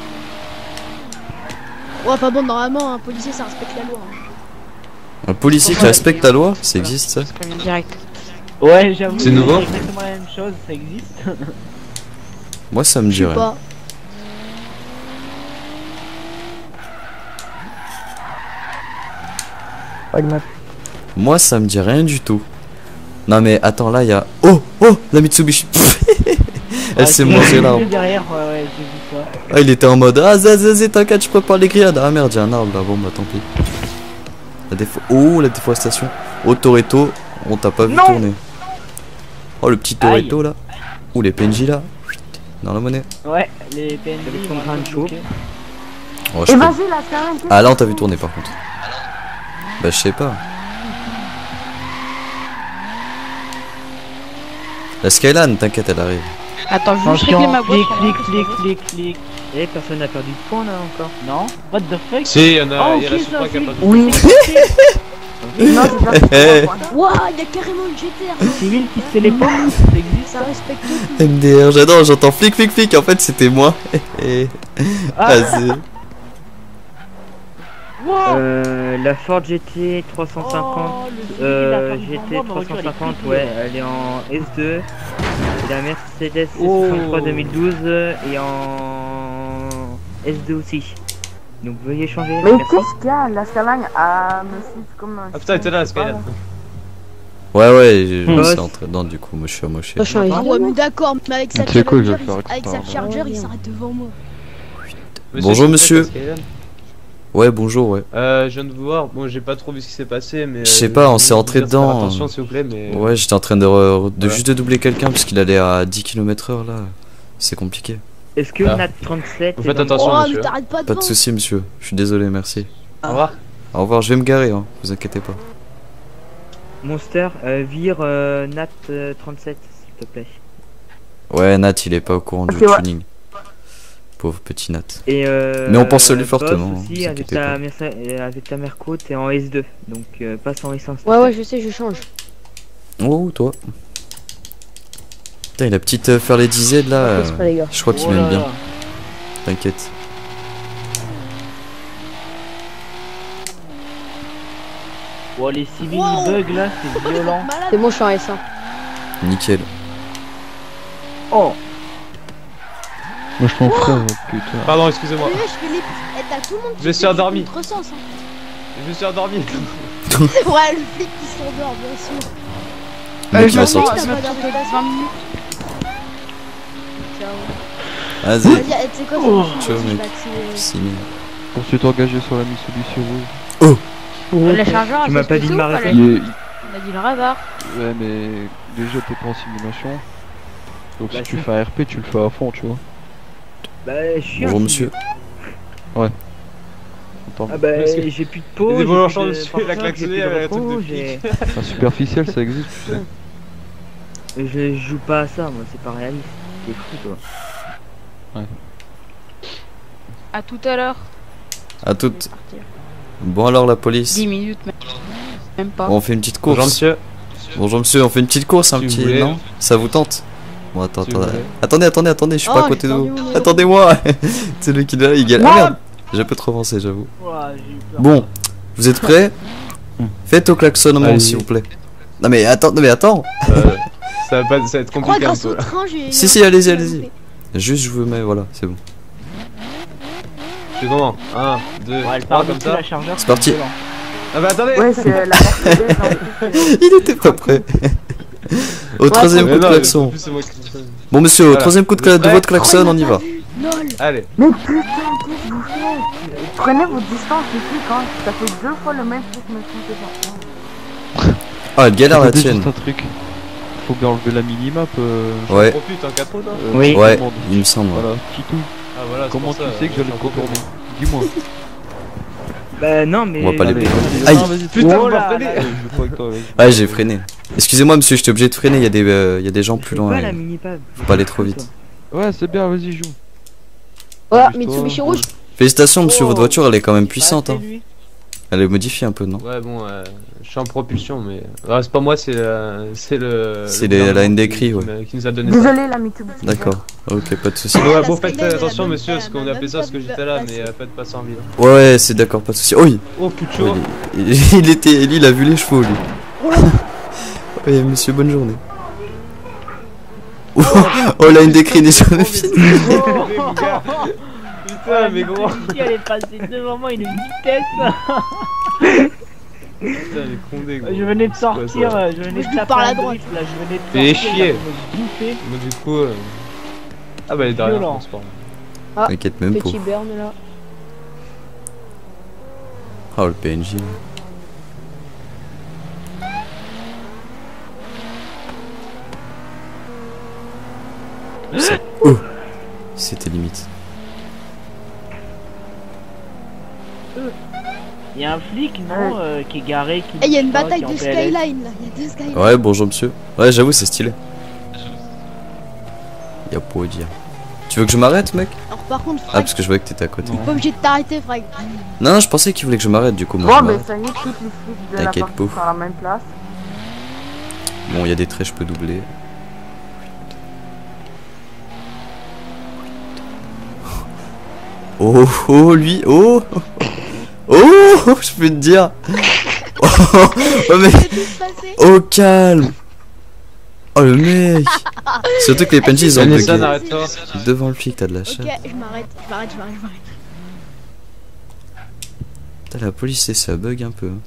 Speaker 7: Ouais, enfin bon, normalement, un policier, ça respecte la loi. hein.
Speaker 5: Un policier qui respecte la loi? Ça existe, ça?
Speaker 3: C'est comme direct.
Speaker 6: Ouais, j'avoue.
Speaker 2: C'est nouveau.
Speaker 6: exactement la même chose, ça existe.
Speaker 5: Moi, ça me
Speaker 7: Je sais
Speaker 5: dirait.
Speaker 7: pas.
Speaker 5: Moi, ça me dit rien du tout. Non, mais attends, là, il y a. Oh! Oh! La Mitsubishi! Elle s'est mangée l'arbre.
Speaker 6: Derrière, ouais, j'ai vu ça.
Speaker 5: Ah, il était en mode ah, vas-y, t'inquiète, je prépare les grillades. Ah merde, il y a un arbre là. Bon, bah tant pis. Oh, la déforestation. Oh, Toretto, on t'a pas vu tourner. Oh, le petit Toretto là. Oh, les PNJ là. Dans la monnaie.
Speaker 6: Ouais, les PNJ.
Speaker 1: Avec ton
Speaker 6: ils vont
Speaker 1: grain de
Speaker 6: nous
Speaker 1: chaud.
Speaker 6: bloquer.
Speaker 5: Oh, je
Speaker 4: Et
Speaker 5: peux-
Speaker 4: vas-y, la Skyline.
Speaker 5: Ah, là, on t'a vu tourner par contre. Bah, je sais pas. La Skyline, t'inquiète, elle arrive.
Speaker 3: Attends, je vais juste régler ma boîte.
Speaker 6: Clic.
Speaker 1: Eh, personne n'a perdu de points là encore.
Speaker 6: Non, what the fuck?
Speaker 2: Si, il y en a,
Speaker 6: Oh,
Speaker 2: il y a la
Speaker 6: ok,
Speaker 2: Supra
Speaker 6: ça,
Speaker 2: qui a
Speaker 6: c'est-
Speaker 2: pas de...
Speaker 4: Oui. Non, c'est
Speaker 5: Eh.
Speaker 4: pas
Speaker 7: Waouh, il y a carrément une GTR.
Speaker 6: Civil qui se téléporte, ça existe.
Speaker 7: Ça respecte tout.
Speaker 5: MDR, j'adore, j'entends flic. En fait, c'était moi. Vas-y.
Speaker 1: La Ford GT 350.
Speaker 6: Oh, le civil, il a perdu
Speaker 1: GT
Speaker 6: devant moi, ma voiture, elle est
Speaker 1: 350,
Speaker 6: pliée.
Speaker 1: ouais, elle est en S2. Et la Mercedes
Speaker 6: Oh.
Speaker 1: C63 2012 est en S2 aussi. Donc veuillez changer.
Speaker 4: Mais
Speaker 1: merci.
Speaker 4: qu'est-ce qu'il y a? La Skyline me suit comme un.
Speaker 2: Ah putain, t'es là, la Skyline.
Speaker 5: Ouais, je me
Speaker 1: Boss.
Speaker 5: suis entré dedans, du coup, moi je suis amoché.
Speaker 7: Ah ouais, mais d'accord, mais avec sa
Speaker 8: Tu sais quoi, je vais
Speaker 7: Challenger,
Speaker 8: faire
Speaker 7: avec sa
Speaker 8: exprès,
Speaker 7: Charger, il s'arrête devant moi.
Speaker 5: Bonjour,
Speaker 2: s'il vous plaît,
Speaker 5: monsieur.
Speaker 2: la Skyline.
Speaker 5: Ouais, bonjour, ouais.
Speaker 2: Je viens de vous voir, bon j'ai pas trop vu ce qui s'est passé mais...
Speaker 5: Je sais pas, on s'est entré
Speaker 2: vous dire de faire
Speaker 5: dedans.
Speaker 2: Attention s'il vous plaît mais...
Speaker 5: Ouais, j'étais en train de,
Speaker 2: Voilà.
Speaker 5: juste de doubler quelqu'un parce qu'il allait à 10 km/h là. C'est compliqué.
Speaker 1: Est-ce que
Speaker 2: Ah.
Speaker 1: Nat 37
Speaker 2: Vous
Speaker 1: est
Speaker 2: faites
Speaker 1: dans-
Speaker 2: attention.
Speaker 7: Oh,
Speaker 2: monsieur.
Speaker 7: mais t'arrêtes pas
Speaker 5: Pas de
Speaker 7: devant.
Speaker 5: soucis, monsieur. Je suis désolé, merci.
Speaker 2: Au revoir.
Speaker 5: Au revoir, je vais me garer, hein. Vous inquiétez pas.
Speaker 1: Monster, vire Nat 37 s'il te plaît.
Speaker 5: Ouais, Nat, il est pas au courant du
Speaker 4: Ok, ouais.
Speaker 5: tuning. Pauvre petit Nat.
Speaker 1: Et
Speaker 5: Mais on pense à lui
Speaker 1: Boss
Speaker 5: fortement, hein,
Speaker 1: aussi,
Speaker 5: vous
Speaker 1: avec
Speaker 5: inquiétez
Speaker 1: avec ta Merco, t'es en S2. Donc passe en S1. s'il te
Speaker 7: Ouais,
Speaker 1: plaît.
Speaker 7: ouais, je sais, je change.
Speaker 5: Oh, toi. Putain, la petite faire les DZ là,
Speaker 7: C'est pas, les gars.
Speaker 5: je crois qu'il
Speaker 6: Oh
Speaker 5: m'aime
Speaker 6: là
Speaker 5: bien.
Speaker 6: là.
Speaker 5: T'inquiète.
Speaker 6: Oh, les civils
Speaker 7: Wow.
Speaker 6: bug là, c'est violent.
Speaker 7: C'est bon, je suis en S1.
Speaker 5: Nickel.
Speaker 6: Oh,
Speaker 10: Moi je m'en ferais, putain.
Speaker 2: Pardon, excusez-moi.
Speaker 7: Je fais les. Eh, t'as tout le monde qui
Speaker 2: Je me
Speaker 7: fait
Speaker 2: suis
Speaker 7: du
Speaker 2: endormi.
Speaker 7: contresens, hein.
Speaker 2: Je me suis endormi.
Speaker 7: Ouais, le flic qui s'endort, bien sûr.
Speaker 5: Mec, il
Speaker 3: je
Speaker 5: va
Speaker 3: me
Speaker 5: sortir.
Speaker 7: T'as pas
Speaker 3: de
Speaker 7: d'invitation.
Speaker 3: 20 minutes.
Speaker 5: Vas-y.
Speaker 7: Vas-y, eh, tu sais quoi,
Speaker 6: Oh.
Speaker 7: c'est
Speaker 5: Ciao,
Speaker 7: bon, je
Speaker 5: mec.
Speaker 7: vais accélérer.
Speaker 5: Signé.
Speaker 10: Pour se t'engager sur la Mitsubishi Rouge.
Speaker 3: Le chargeur,
Speaker 1: Tu m'as pas dit de m'arrêter.
Speaker 3: On a dit le radar.
Speaker 10: Ouais, mais déjà t'es pas en simulation. Donc
Speaker 1: Bah,
Speaker 10: si tu
Speaker 1: si.
Speaker 10: fais un RP, tu le fais à fond, tu vois.
Speaker 1: Bah, je suis
Speaker 5: Bonjour
Speaker 1: un
Speaker 5: monsieur.
Speaker 10: Attends,
Speaker 1: Ah bah,
Speaker 2: Parce que-
Speaker 1: j'ai plus de peau.
Speaker 2: Il y a des
Speaker 1: j'ai
Speaker 2: volants
Speaker 1: plus
Speaker 2: chants
Speaker 1: de
Speaker 2: dessus,
Speaker 1: parfum,
Speaker 2: la
Speaker 1: j'ai
Speaker 2: klaxonner
Speaker 1: plus de
Speaker 2: avec un truc de
Speaker 1: repos,
Speaker 2: flic.
Speaker 10: un superficiel ça existe, tu sais.
Speaker 1: Je joue pas à ça, moi, c'est pas réaliste. T'es fou, toi.
Speaker 3: À tout à l'heure.
Speaker 5: À toutes. Bon alors la police.
Speaker 3: 10 minutes, même pas.
Speaker 5: On fait une petite
Speaker 2: Bonjour
Speaker 5: course.
Speaker 2: monsieur.
Speaker 5: Bonjour monsieur, on fait une petite course, un
Speaker 2: Si vous
Speaker 5: petit.
Speaker 2: voulez.
Speaker 5: Non? Ça vous tente? Bon attends,
Speaker 2: Si vous
Speaker 5: attendez.
Speaker 2: voulez.
Speaker 5: Attendez, je suis
Speaker 7: Oh,
Speaker 5: pas à côté de
Speaker 7: j'ai
Speaker 5: vous.
Speaker 7: perdu mon vélo.
Speaker 5: Attendez-moi. C'est lui qui est là, il galère. Ah merde. J'ai un peu trop avancé, j'avoue.
Speaker 6: Ouah, j'ai eu peur.
Speaker 5: Bon, vous êtes prêts? Faites au klaxonnement
Speaker 2: Allez-y.
Speaker 5: s'il vous plaît. Non mais attends.
Speaker 2: Ça va être
Speaker 7: Je crois
Speaker 2: compliqué un
Speaker 7: grâce
Speaker 2: peu
Speaker 7: au
Speaker 2: là.
Speaker 7: train, j'ai.
Speaker 5: Si, allez-y. Juste je vous mets, voilà, c'est bon.
Speaker 2: Tu comment 1, 2,
Speaker 6: Ouais, elle
Speaker 2: 3
Speaker 6: part
Speaker 2: comme
Speaker 6: dessus,
Speaker 2: ça.
Speaker 6: la chargeur.
Speaker 5: C'est parti.
Speaker 6: violent.
Speaker 2: Ah bah attendez.
Speaker 4: Ouais, c'est la Mercedes en plus.
Speaker 5: Il était pas prêt. Au troisième
Speaker 2: Mais
Speaker 5: coup de
Speaker 2: non,
Speaker 5: klaxon.
Speaker 2: en plus, c'est moi qui-
Speaker 5: Bon monsieur, au
Speaker 2: Voilà.
Speaker 5: troisième coup de
Speaker 2: Vous êtes
Speaker 5: de
Speaker 2: prêts
Speaker 5: votre klaxon, on y va.
Speaker 7: Lol.
Speaker 2: Allez.
Speaker 4: Mais putain, qu'est-ce que vous faites? Prenez vos distances ici quand ça fait 2 fois le même truc, me foutez pas.
Speaker 5: Ah, elle galère la
Speaker 10: T'as
Speaker 5: tienne.
Speaker 10: juste un truc. Faut bien enlever la minimap.
Speaker 5: Ouais,
Speaker 2: Profite en capot là.
Speaker 6: Oui.
Speaker 5: ouais,
Speaker 10: commande.
Speaker 5: il me semble. ouais.
Speaker 10: Voilà, petit tout.
Speaker 2: Ah voilà, c'est
Speaker 10: Comment
Speaker 2: pour
Speaker 10: tu
Speaker 2: ça,
Speaker 10: sais que j'allais
Speaker 2: je
Speaker 10: le
Speaker 2: suis en
Speaker 10: contourner? Dis-moi.
Speaker 1: Bah, non, mais.
Speaker 5: On va pas les
Speaker 10: Allez,
Speaker 5: payer.
Speaker 10: vas-y,
Speaker 5: Aïe.
Speaker 10: non, vas-y,
Speaker 2: Putain,
Speaker 6: Oh
Speaker 2: vous
Speaker 6: là
Speaker 2: m'entraînez.
Speaker 6: là.
Speaker 10: Je veux pas avec toi, vas-y.
Speaker 5: Ouais, j'ai freiné. Excusez-moi monsieur, j'étais obligé de freiner, il y a des gens plus
Speaker 1: C'est
Speaker 5: loin.
Speaker 1: quoi
Speaker 5: et
Speaker 1: la mini-pave?
Speaker 5: Faut pas aller trop vite.
Speaker 10: Ouais, c'est bien, vas-y, joue.
Speaker 7: Voilà,
Speaker 10: Juste
Speaker 7: Mitsubishi
Speaker 10: toi,
Speaker 7: rouge.
Speaker 5: Félicitations monsieur,
Speaker 6: Oh.
Speaker 5: votre voiture elle est quand même puissante.
Speaker 6: Ah,
Speaker 5: Hein.
Speaker 6: c'est lui.
Speaker 5: Elle est modifiée un peu, non?
Speaker 2: Ouais bon, je suis en propulsion mais c'est pas moi, c'est le.
Speaker 5: C'est
Speaker 2: le
Speaker 5: la
Speaker 2: gouvernement
Speaker 5: NDCRI, ouais.
Speaker 2: qui nous a donné ça.
Speaker 4: Désolé, la Mitsubishi.
Speaker 5: D'accord, ok, pas de soucis.
Speaker 2: Ouais,
Speaker 7: La
Speaker 2: bon, faites
Speaker 7: Skyline,
Speaker 2: attention,
Speaker 7: elle a
Speaker 2: monsieur,
Speaker 7: même-
Speaker 2: parce qu'on
Speaker 7: elle a
Speaker 2: appelait
Speaker 7: même
Speaker 2: ça parce
Speaker 7: pas
Speaker 2: que j'étais là,
Speaker 7: passé.
Speaker 2: mais faites pas sans vide.
Speaker 5: Ouais, c'est d'accord, pas de soucis. Oh,
Speaker 2: Oh, plus de chaud.
Speaker 5: il était. Lui, il a vu les chevaux, lui. Oui, monsieur, bonne journée. Oh, la NDCRI n'est jamais finie.
Speaker 2: Putain, mais gros.
Speaker 6: Elle est passée devant moi, une vitesse.
Speaker 2: Putain, mais condé, gros.
Speaker 6: Je venais de sortir,
Speaker 2: ça.
Speaker 6: je venais
Speaker 7: Moi,
Speaker 6: de
Speaker 7: je
Speaker 6: taper
Speaker 7: parle à
Speaker 6: un
Speaker 7: droite.
Speaker 6: drift, là, je venais de
Speaker 2: Fais
Speaker 6: sortir,
Speaker 2: chier.
Speaker 6: là, je me bouffais.
Speaker 2: Mais du coup. Ah bah, elle est derrière,
Speaker 6: Violent.
Speaker 2: bon, c'est pas grave.
Speaker 5: T'inquiète même pas.
Speaker 7: Petit burn là.
Speaker 5: Oh, le PNJ. Oh, c'était limite.
Speaker 6: Il y a un flic, non, qui est garé, qui.
Speaker 7: Eh, il y a une
Speaker 6: qui est
Speaker 7: bataille
Speaker 6: en
Speaker 7: de
Speaker 6: PLS.
Speaker 7: Skyline là. Il y a deux Skylines.
Speaker 5: Ouais, bonjour monsieur. Ouais, j'avoue, c'est stylé. Y'a pas à dire. Tu veux que je m'arrête, mec?
Speaker 7: Alors, par contre,
Speaker 5: Ah,
Speaker 7: Frag,
Speaker 5: parce que je voyais que t'étais à côté.
Speaker 10: Non.
Speaker 7: pas obligé de t'arrêter, Frag.
Speaker 5: Non, je pensais qu'il voulait que je m'arrête, du coup, moi
Speaker 4: Bon,
Speaker 5: je
Speaker 4: mais
Speaker 5: m'arrête.
Speaker 4: ça y est, toutes les flics de la
Speaker 5: T'inquiète
Speaker 4: partie
Speaker 5: pas.
Speaker 4: sont à la même place.
Speaker 5: Bon, il y a des traits, je peux doubler. Oh, oh, lui, oh, oh, je peux te dire. Oh, oh, mais,
Speaker 7: C'est tout passé.
Speaker 5: oh, calme. Oh, le mec. Surtout que les PNJ, ils ont
Speaker 2: Vanessa,
Speaker 5: bugué.
Speaker 2: arrête-toi.
Speaker 5: Devant le flic, t'as de la
Speaker 7: Ok,
Speaker 5: chatte.
Speaker 7: je m'arrête.
Speaker 5: Putain, la police, ça bug un peu.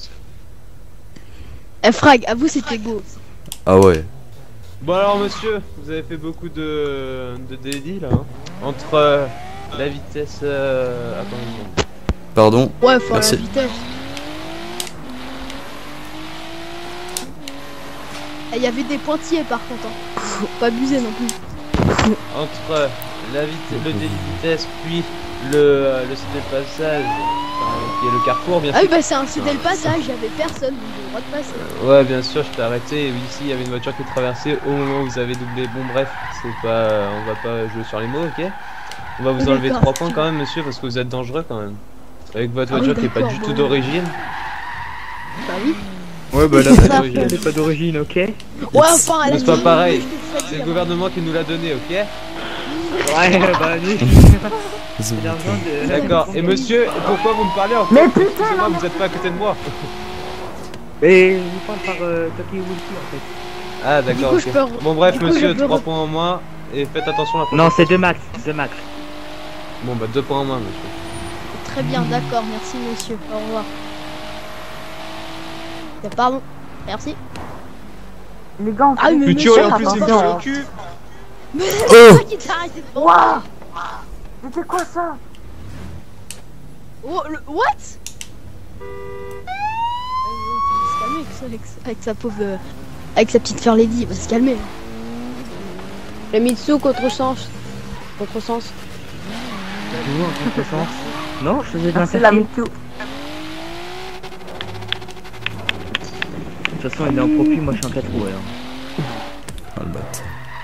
Speaker 7: Eh, Frag, avoue, c'était beau.
Speaker 5: Ah ouais.
Speaker 2: Bon alors monsieur, vous avez fait beaucoup de dédits là, hein. Entre la vitesse... Attends,
Speaker 5: Pardon.
Speaker 7: Ouais, faut
Speaker 5: Merci.
Speaker 7: la vitesse. Eh, il y avait des pointillés par contre. Hein. Faut pas abuser non plus.
Speaker 2: entre la vitesse, le délit de vitesse, puis le CD de passage, qui est le carrefour bien
Speaker 7: Ah
Speaker 2: sûr.
Speaker 7: oui, bah c'est un CD le passage, il y avait personne, donc j'ai le droit de passer.
Speaker 2: Ouais, bien sûr, je t'ai arrêté. Et oui, ici, il y avait une voiture qui traversait au moment où vous avez doublé. Bon, bref, c'est pas, on va pas jouer sur les mots, ok? On va vous enlever
Speaker 7: D'accord.
Speaker 2: 3 points quand même, monsieur, parce que vous êtes dangereux quand même. Avec votre
Speaker 7: Ah oui,
Speaker 2: voiture qui est pas
Speaker 7: d'accord,
Speaker 2: du
Speaker 7: bon.
Speaker 2: tout d'origine.
Speaker 7: Bah oui.
Speaker 1: Ouais, bah là,
Speaker 3: Ça,
Speaker 2: d'origine.
Speaker 1: elle est pas d'origine, ok?
Speaker 7: Ouais, enfin, elle a
Speaker 2: C'est pas
Speaker 7: dit-
Speaker 2: pareil.
Speaker 7: je te
Speaker 2: C'est le
Speaker 7: le
Speaker 2: gouvernement qui nous l'a donné, ok?
Speaker 1: Ouais, bah, lui. C'est l'argent de.
Speaker 2: D'accord. Et monsieur, pourquoi vous me parlez en fait?
Speaker 4: Mais putain,
Speaker 2: Excusez-moi, vous êtes pas à côté de moi.
Speaker 1: Mais je vous parle par Toki Wulki en fait.
Speaker 2: Ah d'accord,
Speaker 7: coup,
Speaker 2: ok.
Speaker 7: je peux-
Speaker 2: Bon bref
Speaker 7: du coup,
Speaker 2: monsieur,
Speaker 7: je peux
Speaker 2: 3 points en moins. Et faites attention la prochaine
Speaker 1: Non,
Speaker 2: fois.
Speaker 1: c'est 2 max, 2 max.
Speaker 2: Bon bah 2 points en moins monsieur.
Speaker 7: Très bien, d'accord, merci monsieur. Au revoir. Pardon, merci.
Speaker 4: Les gars, on
Speaker 7: Ah, mais
Speaker 2: Putain,
Speaker 7: monsieur,
Speaker 2: en plus il me
Speaker 7: attends,
Speaker 2: tire
Speaker 7: attends.
Speaker 2: le cul.
Speaker 7: Mais
Speaker 5: Oh
Speaker 7: c'est toi qui t'as arrêté de
Speaker 4: Waouh! C'était quoi ça?
Speaker 7: Oh, le... What? Il va se calmer avec sa pauvre... avec sa petite Fair Lady, il va se calmer.
Speaker 9: Le Mitsu contresens. Contresens.
Speaker 1: Toujours en contresens. Non, je faisais de
Speaker 4: C'est la
Speaker 1: l'interfile.
Speaker 4: Miku.
Speaker 1: De toute façon, il est en propu, moi je suis en 4 roues alors.
Speaker 5: Ah, le bat.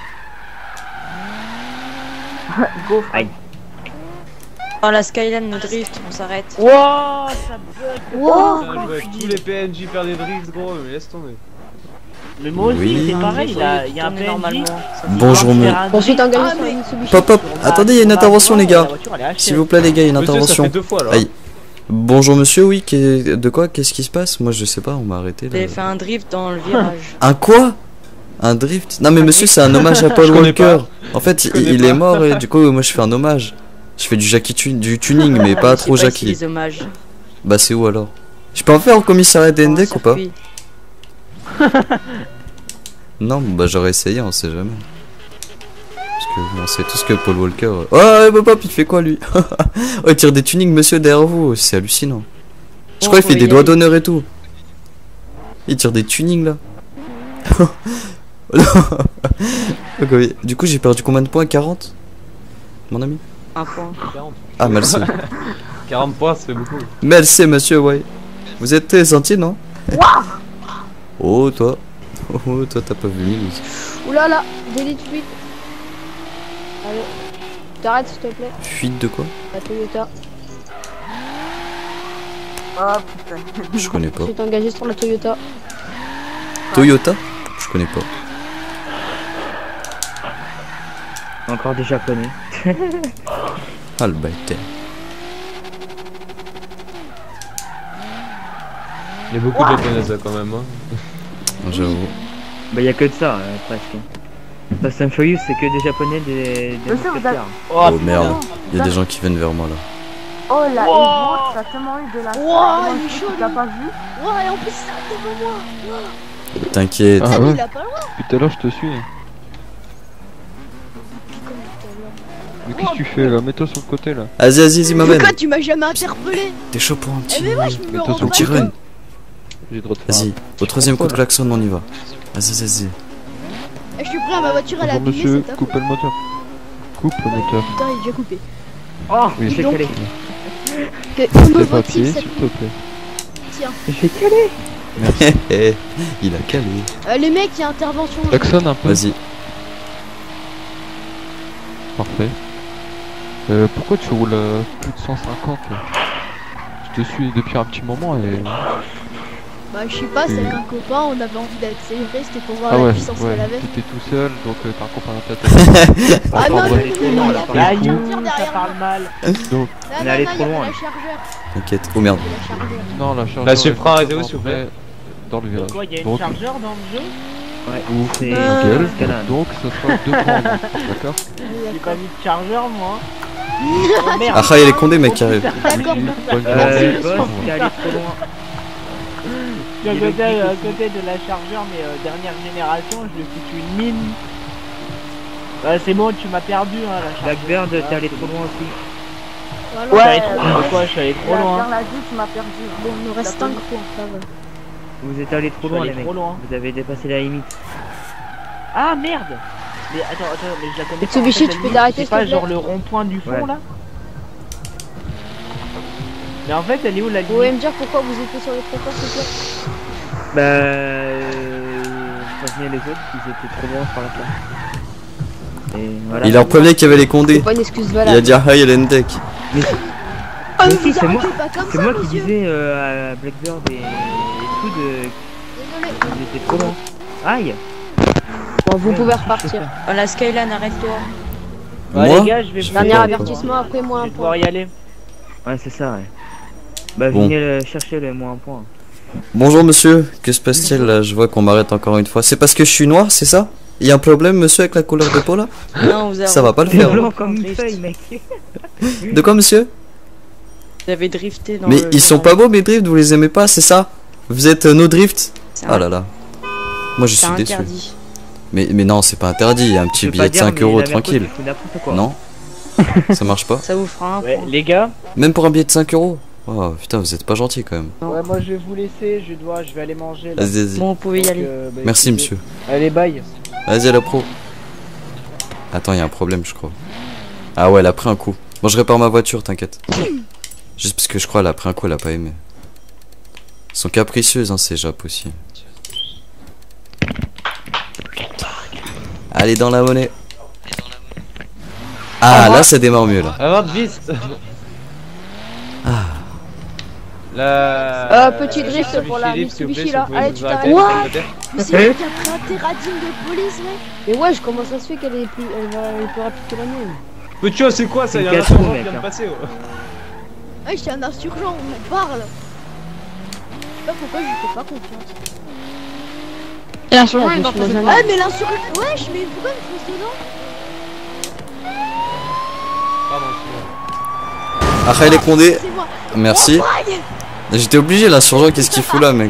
Speaker 4: Go.
Speaker 1: Aïe.
Speaker 9: Oh la Skyline nous drift, on s'arrête.
Speaker 6: Wow, ça bug.
Speaker 7: Wow.
Speaker 2: Putain, je vois tous les PNJ faire des drifts gros, mais laisse tomber.
Speaker 6: Mais moi aussi,
Speaker 5: Oui.
Speaker 6: c'est pareil, là, il y a un
Speaker 9: Tourner
Speaker 6: PNJ.
Speaker 9: normalement.
Speaker 5: Bonjour,
Speaker 6: Faire un
Speaker 9: Ensuite
Speaker 6: drift.
Speaker 9: engagé
Speaker 7: Ah,
Speaker 9: sur
Speaker 7: mais-
Speaker 9: la Mitsubishi.
Speaker 5: Pop, hop, attendez, il y a une intervention, les
Speaker 6: La
Speaker 5: gars.
Speaker 6: voiture, elle est hachée.
Speaker 5: S'il vous plaît, les gars, il y a une
Speaker 2: Monsieur, ça
Speaker 5: intervention.
Speaker 2: fait 2 fois là.
Speaker 5: Aïe. Bonjour, monsieur, oui, de quoi? Qu'est-ce qui se passe? Moi, je sais pas, on m'a arrêté là.
Speaker 9: T'avais fait un drift dans le virage.
Speaker 5: Un quoi? Un drift? Non, mais monsieur, c'est un hommage à Paul
Speaker 2: connais
Speaker 5: Walker.
Speaker 2: pas.
Speaker 5: En fait,
Speaker 2: connais
Speaker 5: il est
Speaker 2: pas.
Speaker 5: mort et du coup, moi, je fais un hommage. Je fais du tuning, mais pas trop Jackie.
Speaker 9: Les hommages.
Speaker 5: Bah, c'est où alors? Je peux en faire au commissariat d'Endek ou pas?
Speaker 9: Circuit.
Speaker 5: Non, bah, j'aurais essayé, on sait jamais. Parce que on sait tous que Paul Walker. Oh, ouais, Pop, il fait quoi lui? Oh, il tire des tunings, monsieur, derrière vous, c'est hallucinant. Je crois qu'il fait des doigts d'honneur et tout. Il tire des tunings là. Ok, oui. Du coup, j'ai perdu combien de points? 40? Mon ami?
Speaker 9: Un point.
Speaker 2: 40.
Speaker 5: Ah, merci.
Speaker 2: 40 points, ça fait beaucoup.
Speaker 5: Merci, monsieur, ouais. Vous êtes très gentil, non? Oh, toi. Oh, toi, t'as pas vu Milhouse.
Speaker 7: Oulala, delete fuite. Allez, t'arrêtes s'il te plaît,
Speaker 5: Fuite de quoi?
Speaker 7: la Toyota.
Speaker 4: Oh putain.
Speaker 5: Je connais pas.
Speaker 7: Je suis engagé sur la Toyota.
Speaker 5: Toyota? Je connais pas.
Speaker 1: Encore des japonais.
Speaker 5: Ah, le bâtard.
Speaker 2: Il y a beaucoup de japonaises là quand même. Hein.
Speaker 5: J'avoue.
Speaker 1: Bah y'a que de ça, presque. Fast and Furious, c'est que des japonais, des
Speaker 4: Monsieur, vous
Speaker 1: mousquetaires.
Speaker 5: Oh merde. Il y a des gens qui viennent vers moi là.
Speaker 4: Oh la Evo, t'as tellement eu de la
Speaker 7: Wow,
Speaker 4: chance,
Speaker 7: il est chaud,
Speaker 4: t'as
Speaker 7: lui.
Speaker 4: pas vu?
Speaker 7: Ouais, et en plus, ça devant moi.
Speaker 5: T'inquiète.
Speaker 10: Ah
Speaker 7: Salut,
Speaker 10: ouais.
Speaker 7: il a pas loin.
Speaker 10: Depuis tout à l'heure, je te suis. Mais qu'est-ce que tu fais là? Mets-toi sur le côté là.
Speaker 5: Vas-y, m'amène.
Speaker 7: Pourquoi tu m'as jamais interpellé?
Speaker 5: T'es chaud pour un
Speaker 7: Eh
Speaker 5: petit.
Speaker 7: mais moi, je me
Speaker 10: Mets-toi
Speaker 7: rends
Speaker 10: sur le
Speaker 7: pas
Speaker 5: petit
Speaker 10: côté.
Speaker 5: run.
Speaker 10: J'ai le droit de faire.
Speaker 5: Vas-y. Au troisième coup de klaxon, on y va. Vas-y.
Speaker 7: Eh, je suis prêt à ma voiture, elle a
Speaker 10: Bonjour
Speaker 7: abîmé,
Speaker 10: monsieur,
Speaker 7: c'est top.
Speaker 10: coupe le moteur. Coupe le moteur.
Speaker 7: Putain, il est déjà coupé.
Speaker 1: Oh,
Speaker 10: Oui.
Speaker 1: j'ai calé.
Speaker 7: Que me
Speaker 10: Fais
Speaker 7: vaut-il
Speaker 10: papier,
Speaker 7: cette...
Speaker 10: s'il te plaît.
Speaker 7: Tiens.
Speaker 1: J'ai calé.
Speaker 5: Il a calé.
Speaker 7: Les mecs, il y a intervention.
Speaker 10: Klaxonne un peu.
Speaker 5: Vas-y.
Speaker 10: Parfait. Pourquoi tu roules plus de 150 là? Je te suis depuis un petit moment et...
Speaker 7: Bah, je sais pas, c'est avec un copain, on avait envie d'accélérer, c'était pour voir
Speaker 10: Ah
Speaker 7: la
Speaker 10: ouais,
Speaker 7: puissance qu'elle avait.
Speaker 10: t'étais tout seul, donc t'as un copain dans ta tête.
Speaker 7: Ah non,
Speaker 10: ouais.
Speaker 7: non, il y a
Speaker 1: Ah,
Speaker 7: pas de
Speaker 6: you,
Speaker 7: tir
Speaker 6: ça
Speaker 7: derrière
Speaker 6: parle
Speaker 7: moi.
Speaker 6: mal.
Speaker 10: Donc,
Speaker 1: On est allé
Speaker 7: Non,
Speaker 1: trop
Speaker 7: il y
Speaker 1: loin.
Speaker 7: avait la chargeur.
Speaker 5: T'inquiète. Oh merde.
Speaker 7: Il y avait la chargeur.
Speaker 10: non, la charge.
Speaker 2: La Supra, arrêtez-vous s'il vous plaît.
Speaker 10: Dans le virage.
Speaker 6: Quoi, il y a une
Speaker 10: Donc,
Speaker 6: chargeur dans le jeu?
Speaker 1: Ouais,
Speaker 10: Ouf.
Speaker 1: c'est
Speaker 10: nickel.
Speaker 1: escalade.
Speaker 10: Donc, ça sera 2 points. D'accord.
Speaker 6: J'ai pas mis de chargeur, moi. Oh merde.
Speaker 5: Ah, il est condé, mec, qui arrive.
Speaker 7: D'accord.
Speaker 10: Bonne
Speaker 1: Le
Speaker 10: journée.
Speaker 1: boss, t'es allé trop loin.
Speaker 6: Je suis à côté de la chargeur, mais dernière génération, je lui ai foutu une mine. C'est bon, tu m'as perdu, hein, la chargeur.
Speaker 1: Blackbird, t'es allé trop loin aussi.
Speaker 7: Voilà.
Speaker 6: Je suis allé trop de quoi? Je suis allé trop loin.
Speaker 4: Dans la vie, tu m'as perdu.
Speaker 7: Bon, il nous reste 5 points, ça va.
Speaker 1: Vous êtes allé trop
Speaker 6: Je suis
Speaker 1: loin,
Speaker 6: allé
Speaker 1: les mecs.
Speaker 6: trop loin.
Speaker 1: Vous avez dépassé la limite.
Speaker 6: Ah merde! Mais attends, mais je la connais pas.
Speaker 7: Mitsubishi,
Speaker 6: en fait,
Speaker 7: tu
Speaker 6: la
Speaker 7: peux
Speaker 6: limite.
Speaker 7: t'arrêter,
Speaker 6: C'est
Speaker 7: s'il te
Speaker 6: pas
Speaker 7: plaît
Speaker 6: genre le rond-point du fond
Speaker 1: Ouais.
Speaker 6: là? Mais en fait, elle est où la
Speaker 7: Vous pouvez
Speaker 6: limite?
Speaker 7: me dire pourquoi vous étiez sur le trottoir, s'il te plaît?
Speaker 1: Bah, je prévenais les autres qu'ils étaient trop loin sur la place. Et voilà.
Speaker 5: Il a reprenait qu'il y avait les condés.
Speaker 7: C'est pas une excuse
Speaker 5: Il a
Speaker 7: valable.
Speaker 5: dit ah, il a une deck.
Speaker 1: Mais
Speaker 7: Ah,
Speaker 1: mais
Speaker 7: vous
Speaker 1: si, c'est moi.
Speaker 7: arrêtez pas comme
Speaker 1: C'est
Speaker 7: ça,
Speaker 1: moi qui
Speaker 7: monsieur.
Speaker 1: disais à Blackbird et tout de
Speaker 7: désolé.
Speaker 1: On était trop loin. Aïe.
Speaker 7: Bon, vous pouvez repartir.
Speaker 9: Oh, la Skyline, arrête-toi.
Speaker 6: Ouais,
Speaker 5: Moi
Speaker 6: les gars, je vais
Speaker 7: Dernier
Speaker 5: pas.
Speaker 7: avertissement, après moi
Speaker 6: Je
Speaker 7: un
Speaker 6: vais devoir
Speaker 7: point.
Speaker 6: y aller.
Speaker 1: Ouais, c'est ça, ouais. Bah,
Speaker 5: Bon.
Speaker 1: venez chercher le moins un point.
Speaker 5: Bonjour monsieur, que se passe-t-il là? Je vois qu'on m'arrête encore une fois. C'est parce que je suis noir, c'est ça? Il y a un problème monsieur avec la couleur de peau là?
Speaker 9: Non, vous avez...
Speaker 5: Ça va pas le
Speaker 1: T'es
Speaker 5: faire.
Speaker 1: blanc comme une
Speaker 9: Drift.
Speaker 1: feuille, mec.
Speaker 5: De quoi monsieur?
Speaker 9: Vous avez drifté dans
Speaker 5: Mais
Speaker 9: le-
Speaker 5: ils sont
Speaker 9: dans-
Speaker 5: pas beaux mes drifts, vous les aimez pas, c'est ça? Vous êtes no drift?
Speaker 9: C'est
Speaker 5: Ah là là. Moi je
Speaker 9: c'est
Speaker 5: suis déçu.
Speaker 9: interdit.
Speaker 5: Mais non, c'est pas interdit, il y a un petit
Speaker 1: Je veux
Speaker 5: billet
Speaker 1: pas
Speaker 5: de
Speaker 1: dire,
Speaker 5: 5
Speaker 1: mais
Speaker 5: euros
Speaker 1: la Merco,
Speaker 5: tranquille.
Speaker 1: tu fous n'importe quoi.
Speaker 5: Non? Ça marche pas?
Speaker 9: Ça vous fera un
Speaker 6: Ouais,
Speaker 9: point.
Speaker 6: les gars.
Speaker 5: Même pour un billet de 5 euros? Oh putain, vous êtes pas gentil quand même.
Speaker 6: Ouais, moi je vais vous laisser. Je vais aller manger. Là.
Speaker 5: Vas-y, vas-y.
Speaker 9: Bon, vous pouvez y
Speaker 6: Donc,
Speaker 9: aller.
Speaker 6: bah,
Speaker 5: Merci
Speaker 6: écoutez.
Speaker 5: monsieur.
Speaker 6: Allez, bye.
Speaker 5: Vas-y à la pro. Attends, il y a un problème je crois. Ah ouais, elle a pris un coup. Bon, je répare ma voiture, t'inquiète. Juste parce que je crois qu'elle a pris un coup, elle a pas aimé. Elles sont capricieuses hein, ces Jap aussi. Allez dans la monnaie. Ah là ça démarre mieux là.
Speaker 2: Avant de vite.
Speaker 7: Petit drift pour la Mitsubishi, là.
Speaker 2: Allez,
Speaker 7: Allez,
Speaker 2: tu
Speaker 7: tu
Speaker 2: t'arrêtes.
Speaker 7: t'arrêtes. Mais c'est lui qui a pris un terradine de police, mec. Mais ouais, comment ça se fait qu'elle est plus, elle est plus rapide que la mienne?
Speaker 2: Mais tu vois, c'est quoi ça? Il y a un
Speaker 1: Une
Speaker 2: insurgent
Speaker 1: mec,
Speaker 2: qui vient de
Speaker 1: hein.
Speaker 2: passer. Oh.
Speaker 7: Ouais, j'étais un insurgent, on en parle. Je sais pas pourquoi je lui fais pas confiance.
Speaker 3: Et l'insurgent est dans ton
Speaker 7: Ouais, mais l'insurgent, wesh, mais pourquoi il me fonce dedans?
Speaker 2: Pardon, excuse-moi.
Speaker 5: Ah les Condé.
Speaker 7: C'est moi.
Speaker 5: Merci. J'étais obligé l'insurgent, qu'est-ce qu'il fout là mec?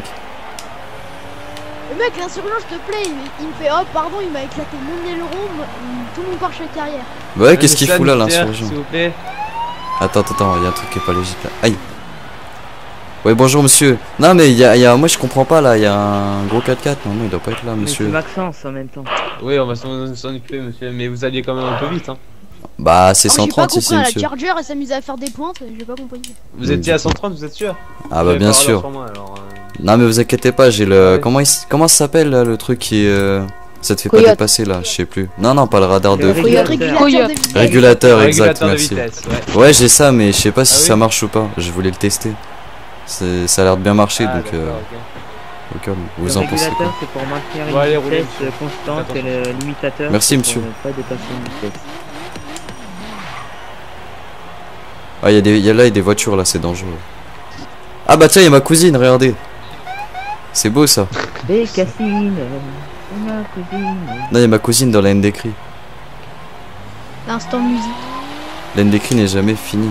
Speaker 7: Le mec, l'insurgent, s'il te plaît, il me fait oh pardon, il m'a éclaté mon aileron, tout mon pare-choc arrière.
Speaker 5: Bah ouais, qu'est-ce qu'il fout là
Speaker 2: Sanitaire,
Speaker 5: l'insurgent?
Speaker 2: S'il vous plaît.
Speaker 5: Attends, il y a un truc qui est pas logique là. Aïe. Ouais bonjour monsieur. Non mais il y a moi je comprends pas là, il y a un gros 4x4, non il doit pas être là
Speaker 1: Mais c'est
Speaker 5: monsieur.
Speaker 1: Maxence en même temps.
Speaker 2: Oui, on va s'en occuper, monsieur. Mais vous alliez quand même un peu vite, hein.
Speaker 5: Bah c'est
Speaker 7: Oh, j'ai pas
Speaker 5: 130 ici
Speaker 7: compris, la
Speaker 5: monsieur.
Speaker 7: Charger, elle s'amusait à faire des pointes, j'ai pas compris.
Speaker 2: Vous étiez à 130, vous êtes sûr?
Speaker 5: Ah
Speaker 2: Vous
Speaker 5: bah
Speaker 2: avez
Speaker 5: bien
Speaker 2: pas radar
Speaker 5: sûr.
Speaker 2: sur moi, alors,
Speaker 5: Non mais vous inquiétez pas, j'ai le...
Speaker 2: Ah ouais.
Speaker 5: Comment ça s'appelle là, le truc qui... Ça te fait
Speaker 7: Coyote.
Speaker 5: pas dépasser là, je sais plus. Non pas le radar de...
Speaker 1: Le
Speaker 7: Régulateur
Speaker 3: Coyote.
Speaker 7: de vitesse.
Speaker 5: Régulateur, exact,
Speaker 2: Régulateur de
Speaker 5: merci.
Speaker 2: vitesse, ouais.
Speaker 5: Ouais j'ai ça mais je sais pas si
Speaker 2: Ah oui
Speaker 5: ça marche ou pas, je voulais le tester. Ça a l'air de bien marcher
Speaker 2: Ah,
Speaker 5: donc...
Speaker 2: d'accord, ok.
Speaker 5: au cas où.
Speaker 1: Le
Speaker 5: Vous en pensez
Speaker 1: régulateur,
Speaker 5: quoi?
Speaker 1: c'est pour maintenir
Speaker 2: Bon, allez,
Speaker 1: une
Speaker 2: roulez,
Speaker 1: vitesse constante et
Speaker 2: Attention.
Speaker 1: le limitateur.
Speaker 5: Merci,
Speaker 1: c'est
Speaker 5: monsieur.
Speaker 1: pour ne pas dépasser une vitesse.
Speaker 5: Ah il y a des voitures là, c'est dangereux. Ah bah tiens il y a ma cousine, regardez. C'est beau ça.
Speaker 1: Et Cassine, c'est ma cousine.
Speaker 5: Non il y a ma cousine dans la haine des cris.
Speaker 7: L'instant musique.
Speaker 5: La haine des cris n'est jamais finie.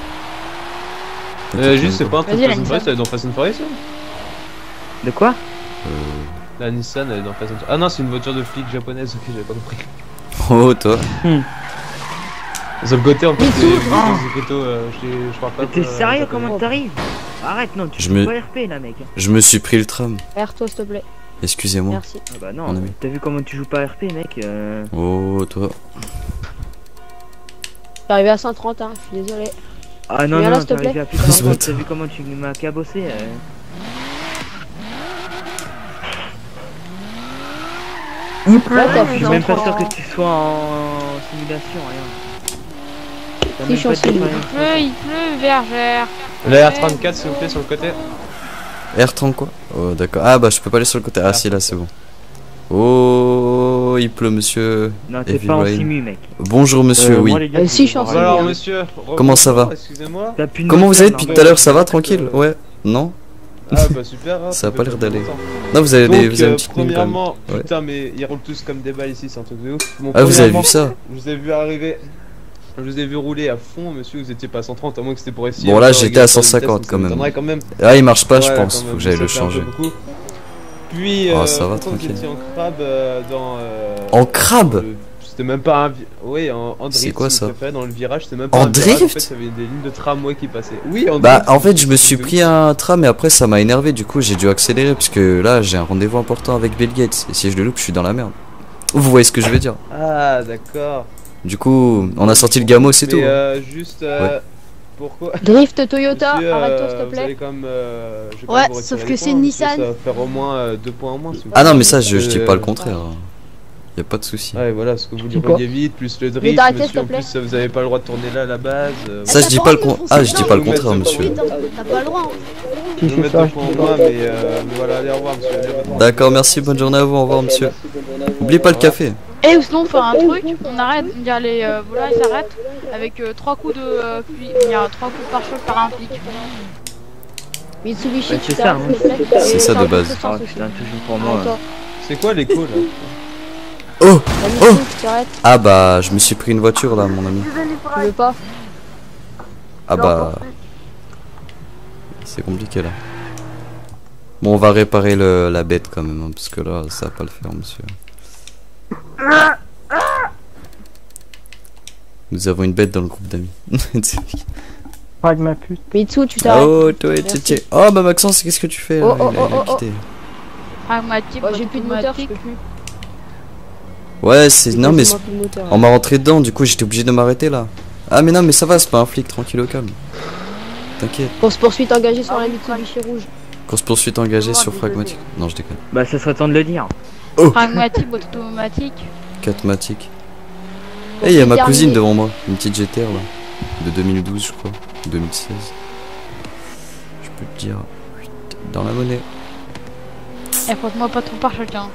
Speaker 2: Juste, c'est pas un truc
Speaker 3: Vas-y,
Speaker 2: Fast and
Speaker 3: la
Speaker 2: Furious, elle est dans Fast and Furious, ça?
Speaker 1: De quoi?
Speaker 5: Euh...
Speaker 2: La Nissan, elle est dans Fast and Furious. Ah non, c'est une voiture de flic japonaise, ok, j'avais pas compris.
Speaker 5: Oh toi.
Speaker 2: Sur le côté, en fait,
Speaker 1: Mais
Speaker 2: c'est
Speaker 1: tout-
Speaker 2: je parle pas.
Speaker 1: Mais t'es sérieux,
Speaker 2: japonais.
Speaker 1: comment t'arrives? Arrête, non, tu
Speaker 5: Je
Speaker 1: fais
Speaker 5: me-
Speaker 1: pas RP là, mec.
Speaker 5: Je me suis pris le tram.
Speaker 7: Aère-toi, s'il te plaît.
Speaker 5: Excusez-moi.
Speaker 7: Merci.
Speaker 1: Ah bah
Speaker 5: Mon
Speaker 1: non,
Speaker 5: ami.
Speaker 1: t'as vu comment tu joues pas RP, mec?
Speaker 5: Oh toi.
Speaker 7: Je suis arrivé à 130, hein, je suis désolé.
Speaker 1: Ah non,
Speaker 7: Viens là,
Speaker 1: non,
Speaker 7: s'il te
Speaker 1: t'es arrivé
Speaker 7: plaît.
Speaker 1: à plus de
Speaker 5: Ce
Speaker 1: 50,
Speaker 5: bâtard.
Speaker 1: t'as vu comment tu m'as cabossé?
Speaker 4: Il pleut,
Speaker 7: Ouais, t'as
Speaker 1: Je
Speaker 7: fait
Speaker 1: suis même pas sûr
Speaker 7: 130.
Speaker 1: que tu sois en simulation, rien. T'as
Speaker 7: Si,
Speaker 1: même
Speaker 7: je suis
Speaker 1: pas
Speaker 7: en
Speaker 1: de
Speaker 7: simulation.
Speaker 3: Il pleut, Bergère.
Speaker 2: La R34, s'il vous plaît, sur le côté.
Speaker 5: R30 quoi? Oh d'accord. Ah bah je peux pas aller sur le côté. Ah si là c'est bon. Oh il pleut monsieur.
Speaker 1: Non, t'es
Speaker 5: Heavy
Speaker 1: pas en
Speaker 5: rain.
Speaker 1: simu, mec.
Speaker 5: Bonjour monsieur, oui.
Speaker 7: Si, je suis en
Speaker 2: Bon, alors,
Speaker 7: simulation.
Speaker 2: monsieur.
Speaker 5: Comment ça va?
Speaker 2: Excusez-moi.
Speaker 1: T'as plus de
Speaker 5: Comment vous
Speaker 1: moteur,
Speaker 5: allez depuis
Speaker 1: non,
Speaker 5: tout à l'heure? Ça va tranquille? Ouais. Non?
Speaker 2: Ah bah super. hein,
Speaker 5: Ça a
Speaker 2: fait
Speaker 5: pas l'air d'aller.
Speaker 2: longtemps.
Speaker 5: Non vous avez,
Speaker 2: Donc,
Speaker 5: vous avez une petite mine, quand même.
Speaker 2: premièrement,
Speaker 5: Ouais.
Speaker 2: putain, mais ils roulent tous comme des balles ici, c'est un truc de ouf. Bon,
Speaker 5: Ah vous avez
Speaker 2: premièrement,
Speaker 5: vu ça?
Speaker 2: Je vous ai vu arriver. Je vous ai vu rouler à fond, monsieur. Vous étiez pas à 130, à moins que c'était pour essayer.
Speaker 5: Bon, là,
Speaker 2: de
Speaker 5: j'étais
Speaker 2: régler
Speaker 5: à
Speaker 2: le temps de
Speaker 5: 150
Speaker 2: vitesse,
Speaker 5: quand
Speaker 2: ça
Speaker 5: même.
Speaker 2: m'étonnerait quand même.
Speaker 5: Ah il marche pas je
Speaker 2: Ouais,
Speaker 5: pense,
Speaker 2: quand même,
Speaker 5: faut que j'aille
Speaker 2: ça
Speaker 5: le
Speaker 2: fait un peu
Speaker 5: changer.
Speaker 2: beaucoup. Puis,
Speaker 5: Oh, ça va,
Speaker 2: pourtant,
Speaker 5: tranquille.
Speaker 2: Vous étiez en crabe dans.
Speaker 5: En crabe?
Speaker 2: C'était même pas un. Oui, en drift.
Speaker 5: C'est quoi,
Speaker 2: si
Speaker 5: ça?
Speaker 2: vous préférez, dans le virage, c'était même pas
Speaker 5: En
Speaker 2: un virage,
Speaker 5: drift?
Speaker 2: En fait, il y avait des lignes de tramway qui passaient. Oui, en
Speaker 5: Bah
Speaker 2: drift.
Speaker 5: en fait je me
Speaker 2: c'est
Speaker 5: suis
Speaker 2: de
Speaker 5: pris
Speaker 2: ouf.
Speaker 5: un tram et après ça m'a énervé, du coup j'ai dû accélérer parce que là j'ai un rendez-vous important avec Bill Gates et si je le loupe je suis dans la merde. Vous voyez ce que je veux dire?
Speaker 2: Ah, d'accord.
Speaker 5: Du coup on a sorti le gamo c'est tout.
Speaker 2: Mais juste.
Speaker 5: Ouais.
Speaker 2: Pourquoi?
Speaker 7: Drift Toyota,
Speaker 2: Monsieur,
Speaker 7: arrête-toi, s'il te
Speaker 2: vous
Speaker 7: plaît.
Speaker 2: allez quand même, je vais quand
Speaker 7: Ouais,
Speaker 2: même vous
Speaker 7: sauf
Speaker 2: retirer
Speaker 7: que
Speaker 2: les
Speaker 7: c'est
Speaker 2: points,
Speaker 7: une
Speaker 2: monsieur,
Speaker 7: Nissan.
Speaker 2: Ça va faire au moins 2 points en moins. s'il vous
Speaker 5: Ah
Speaker 2: plaît.
Speaker 5: non mais ça je dis pas le contraire. Y a pas de souci.
Speaker 2: Ouais, voilà, parce que vous
Speaker 6: Tu
Speaker 2: rouliez vite, plus le drift,
Speaker 9: t'arrêter, s'il
Speaker 2: monsieur,
Speaker 9: te
Speaker 2: en
Speaker 9: plaît.
Speaker 2: plus vous avez pas le droit de tourner là à la base.
Speaker 5: Ça, je dis pas le con. Ah, je dis pas le contraire,
Speaker 2: Non,
Speaker 5: monsieur.
Speaker 7: T'as pas le droit.
Speaker 6: Si,
Speaker 2: Je vais
Speaker 6: c'est
Speaker 2: mettre
Speaker 6: ça,
Speaker 2: le
Speaker 6: je
Speaker 2: point en
Speaker 6: dis
Speaker 2: moi,
Speaker 6: pas.
Speaker 2: mais voilà, allez, au revoir, monsieur. Allez, au revoir.
Speaker 5: D'accord, merci, bonne journée à vous, au revoir, monsieur. Oubliez pas le café.
Speaker 3: Et ou sinon on fait un truc, on arrête, on dirait les volants ils s'arrêtent avec 3 coups de pluie, il y a 3 coups de pare-choc paralympique.
Speaker 9: Mitsubishi,
Speaker 1: Ouais,
Speaker 9: tu
Speaker 1: c'est ça,
Speaker 9: t'arrêtes,
Speaker 1: hein.
Speaker 9: s'il te plaît.
Speaker 5: C'est ça de base.
Speaker 1: Ah putain, toujours pour moi.
Speaker 9: Arrête-toi.
Speaker 2: C'est quoi l'écho là?
Speaker 5: Oh,
Speaker 9: La
Speaker 5: oh.
Speaker 9: Mitsu, tu t'arrêtes.
Speaker 5: Ah bah, je me suis pris une voiture là, mon ami.
Speaker 9: Tu veux pas?
Speaker 5: Ah bah, c'est compliqué là. Bon, on va réparer la bête quand même, hein, parce que là, ça va pas le faire, monsieur. Nous avons une bête dans le groupe d'amis.
Speaker 6: Pas de ma pute.
Speaker 9: Mitsu, tu t'arrêtes.
Speaker 5: Oh, toi,
Speaker 9: Merci.
Speaker 5: tché. Oh, bah Maxence, qu'est-ce que tu fais là?
Speaker 9: Oh, oh,
Speaker 5: Il a
Speaker 9: oh, oh,
Speaker 5: quitté.
Speaker 3: Pragmatique,
Speaker 9: Oh, j'ai plus de moteur, je peux plus.
Speaker 5: Ouais, c'est.
Speaker 9: J'ai
Speaker 5: Non, mais
Speaker 9: quasiment plus de moteur,
Speaker 5: on m'a rentré dedans, du coup, j'étais obligé de m'arrêter là. Ah, mais non, mais ça va, c'est pas un flic, tranquille au calme. T'inquiète.
Speaker 9: Course poursuite engagée sur la Mitsubishi rouge.
Speaker 5: Course poursuite engagée sur Pragmatique. Non, je déconne.
Speaker 1: Bah, ça serait temps de le dire.
Speaker 3: Pragmatique, boîte automatique.
Speaker 5: Catmatique. Eh, il y a ma cousine devant moi, une petite GTR là. De 2012, je crois. 2016. Je peux te dire. Dans la monnaie.
Speaker 3: Et frotte-moi pas trop par chacun.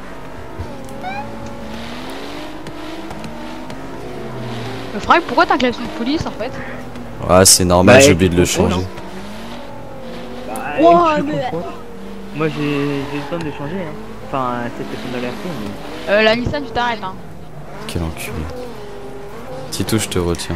Speaker 3: Franck, pourquoi t'as un klaxon de police en fait?
Speaker 5: Ouais, c'est normal,
Speaker 1: Bah,
Speaker 5: j'ai oublié de le
Speaker 1: comprends,
Speaker 5: changer.
Speaker 1: Bah,
Speaker 7: Oh,
Speaker 1: je
Speaker 7: mais-
Speaker 1: comprends. Moi, j'ai le temps de le changer. Hein. Enfin, cette personne d'alerter, mais.
Speaker 3: La Nissan, tu t'arrêtes hein.
Speaker 5: Quel enculé. Tito, je te retiens.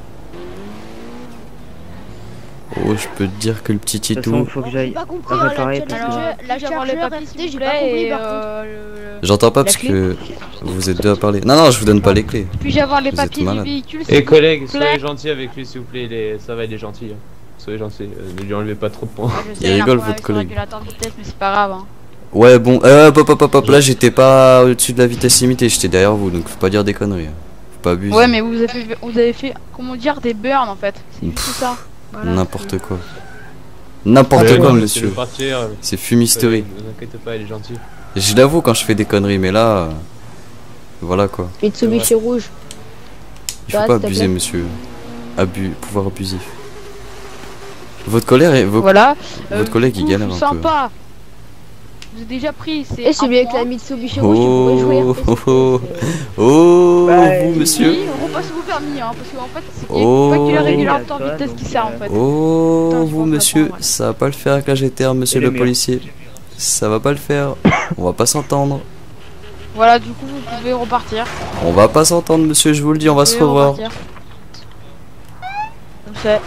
Speaker 5: Oh, je peux te dire que le petit
Speaker 1: De toute façon,
Speaker 5: Tito.
Speaker 1: faut que
Speaker 7: J'ai
Speaker 1: j'aille
Speaker 7: pas compris.
Speaker 1: réparer
Speaker 7: hein,
Speaker 1: parce
Speaker 3: Alors,
Speaker 1: que.
Speaker 7: la
Speaker 3: puis-je avoir le
Speaker 7: chargeur
Speaker 3: papier,
Speaker 7: SD,
Speaker 3: s'il
Speaker 7: j'ai
Speaker 3: vous
Speaker 7: pas
Speaker 3: plaît,
Speaker 7: compris
Speaker 3: et
Speaker 7: par contre.
Speaker 5: J'entends pas
Speaker 3: la
Speaker 5: parce
Speaker 3: clé.
Speaker 5: que vous êtes deux à parler. Non, non, je vous donne pas les clés.
Speaker 3: Puis-je avoir les
Speaker 5: Vous êtes
Speaker 3: papiers du
Speaker 5: malade.
Speaker 3: véhicule
Speaker 2: Et
Speaker 3: s'il
Speaker 2: collègues,
Speaker 3: vous plaît?
Speaker 2: soyez gentils avec lui s'il vous plaît, ça va, il est gentil. Hein. Soyez gentils, ne lui enlevez pas trop de points.
Speaker 3: Ah, je sais,
Speaker 5: Il
Speaker 3: a un
Speaker 5: rigole,
Speaker 3: problème
Speaker 5: votre
Speaker 3: avec son
Speaker 5: collègue.
Speaker 3: régulateur de vitesse, mais c'est pas grave hein.
Speaker 5: Ouais, bon, hop, là j'étais pas au-dessus de la vitesse limitée, j'étais derrière vous, donc faut pas dire des conneries. Faut pas abuser.
Speaker 3: Ouais, mais vous avez fait, comment dire, des burns en fait. C'est juste ça. Voilà.
Speaker 5: N'importe quoi. N'importe
Speaker 2: Ouais,
Speaker 5: quoi,
Speaker 2: ouais,
Speaker 5: monsieur.
Speaker 2: laissez-le partir,
Speaker 5: C'est fumisterie.
Speaker 2: Ne vous inquiétez pas, il est gentil.
Speaker 5: Je l'avoue quand je fais des conneries, mais là. Voilà quoi.
Speaker 9: Mitsubishi rouge.
Speaker 5: Il faut
Speaker 9: Ouais,
Speaker 5: pas
Speaker 9: s'il te
Speaker 5: abuser,
Speaker 9: plaît.
Speaker 5: monsieur. Pouvoir abusif. Votre colère est.
Speaker 3: Voilà.
Speaker 5: Votre collègue il
Speaker 3: Vous,
Speaker 5: galère
Speaker 3: je suis
Speaker 5: un peu.
Speaker 3: sympa. Vous avez déjà pris, c'est.
Speaker 9: Et celui
Speaker 3: un
Speaker 9: avec
Speaker 3: point.
Speaker 9: la Mitsubishi rouge, tu pourrais jouer
Speaker 5: Oh,
Speaker 9: un peu,
Speaker 5: oh,
Speaker 9: s'il te plaît.
Speaker 5: oh,
Speaker 1: Bah,
Speaker 5: vous monsieur.
Speaker 3: Oui, repassez vos permis, hein, parce qu'en fait, c'est
Speaker 5: Oh.
Speaker 3: pas que le
Speaker 1: Toi,
Speaker 3: régulateur de vitesse
Speaker 1: donc,
Speaker 3: qui sert en fait.
Speaker 5: Oh,
Speaker 3: Putain, je
Speaker 5: vous
Speaker 3: pense
Speaker 5: monsieur,
Speaker 3: pas, ouais.
Speaker 5: ça va pas le faire avec la GTR, monsieur
Speaker 1: Et les
Speaker 5: le
Speaker 1: murs.
Speaker 5: policier. Ça va pas le faire. On va pas s'entendre.
Speaker 3: Voilà, du coup, vous pouvez repartir.
Speaker 5: On va pas s'entendre, monsieur, je vous le dis, on va
Speaker 3: Vous
Speaker 5: se
Speaker 3: pouvez
Speaker 5: revoir.
Speaker 3: repartir. Je sais.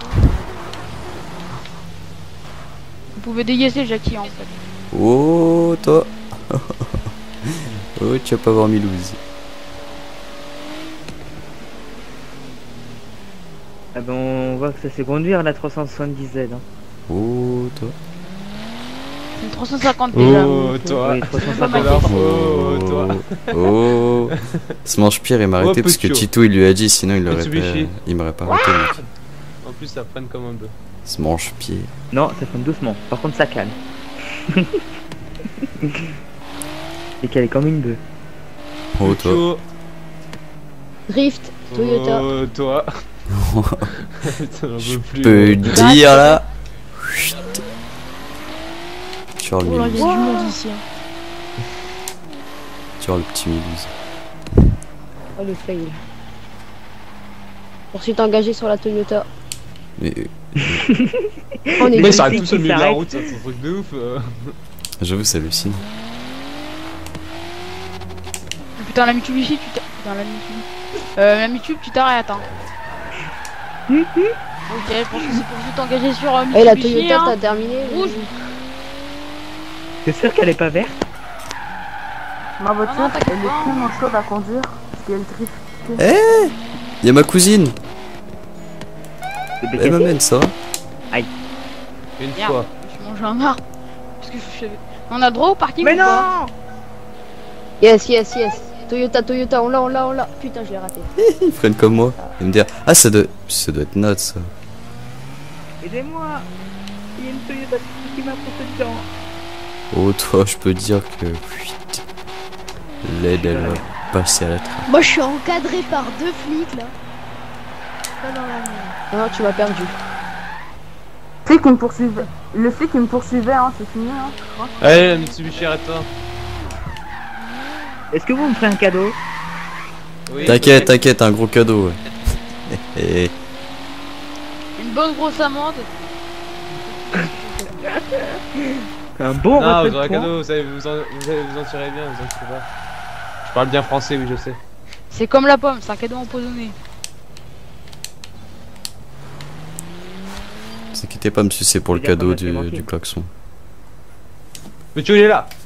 Speaker 3: Vous pouvez dégager Jackie en fait.
Speaker 5: Oh, toi. Oh, tu vas pas voir Milouz.
Speaker 1: Ah ben, on voit que ça sait conduire la 370Z. Hein.
Speaker 5: Oh, toi.
Speaker 3: C'est une 350 déjà.
Speaker 2: Oh, toi.
Speaker 1: Oui, 350.
Speaker 2: Oh, toi.
Speaker 5: Oh. Ce mange pire, il m'a arrêté
Speaker 2: Oh,
Speaker 5: parce que
Speaker 2: Puccio.
Speaker 5: Tito il lui a dit, sinon il l'aurait pas.
Speaker 2: Mitsubishi.
Speaker 5: Il m'aurait pas arrêté, mec.
Speaker 2: En plus, ça freine comme un bœuf.
Speaker 5: Ce mange pied.
Speaker 1: Non, ça freine doucement. Par contre, ça calme. Et qu'elle est comme une bœuf.
Speaker 5: Oh, toi.
Speaker 2: Puccio.
Speaker 9: Drift, Toyota.
Speaker 2: Oh, toi. Putain, j'en peux plus.
Speaker 5: Peux dire là. Chut. Tu vois le
Speaker 7: Oh là, il y
Speaker 5: Milouz.
Speaker 7: a du monde ici. hein.
Speaker 5: Tu vois le petit Milouz.
Speaker 9: Oh le fail. Poursuite engagée sur la Toyota.
Speaker 5: Mais
Speaker 9: On est
Speaker 2: Mais
Speaker 9: deux.
Speaker 2: ça arrête tout au milieu de la
Speaker 1: s'arrête.
Speaker 2: route, c'est un truc de ouf.
Speaker 5: j'avoue, ça hallucine.
Speaker 3: Putain, la Mitsubishi, tu t'arrêtes. Putain, la Mitsubishi. La Mitsubishi, tu t'arrêtes. Hein. Ok, je pense que c'est pour tout engager sur
Speaker 9: Et la
Speaker 3: Mitsubishi.
Speaker 9: Toyota,
Speaker 3: hein.
Speaker 9: t'as terminé.
Speaker 3: Rouge.
Speaker 1: T'es sûr qu'elle est pas verte?
Speaker 4: Ma voiture,
Speaker 3: Ah non, t'inquiète
Speaker 4: elle est
Speaker 3: pas.
Speaker 4: tellement chaude à conduire parce qu'elle drift.
Speaker 5: Y'a ma cousine.
Speaker 1: C'est
Speaker 5: Elle
Speaker 1: bécassé.
Speaker 5: m'amène ça.
Speaker 2: Une
Speaker 3: Merde.
Speaker 2: fois.
Speaker 3: Je mange un marre. Parce que je... On a droit au parking
Speaker 1: Mais
Speaker 3: ou pas
Speaker 1: non!
Speaker 9: Yes, yes, yes. Toyota, Toyota, on l'a. Putain, je l'ai raté.
Speaker 5: Il freine comme moi. Il me dit ah ça doit être notre ça.
Speaker 1: Aidez-moi! Il y a une Toyota qui m'a poussé dedans.
Speaker 5: Oh toi je peux dire que putain. L'aide elle va. Passer à la trappe.
Speaker 7: Moi je suis encadré par 2 flics là. Pas dans la merde.
Speaker 9: Non, tu m'as perdu.
Speaker 4: Flic qui me poursuivait. Le flic qui me poursuivait, hein, c'est fini, hein, je crois.
Speaker 2: Allez, la Mitsubishi, arrête-toi.
Speaker 6: Est-ce que vous me ferez un cadeau?
Speaker 2: Oui,
Speaker 5: T'inquiète, t'inquiète, un gros cadeau. Ouais. Et
Speaker 3: Une bonne grosse amende.
Speaker 6: Un bon
Speaker 2: non,
Speaker 6: retrait
Speaker 2: vous
Speaker 6: de
Speaker 2: aurez un
Speaker 6: points.
Speaker 2: cadeau, vous allez vous en tirez bien, vous inquiétez pas. Je parle bien français, oui, je sais.
Speaker 3: C'est comme la pomme, c'est un cadeau empoisonné.
Speaker 5: ne vous inquiétez pas, monsieur, c'est pour le
Speaker 6: C'est-à-dire
Speaker 5: cadeau
Speaker 6: qu'on a fait manquer.
Speaker 5: du klaxon.
Speaker 2: Mais tu il est là.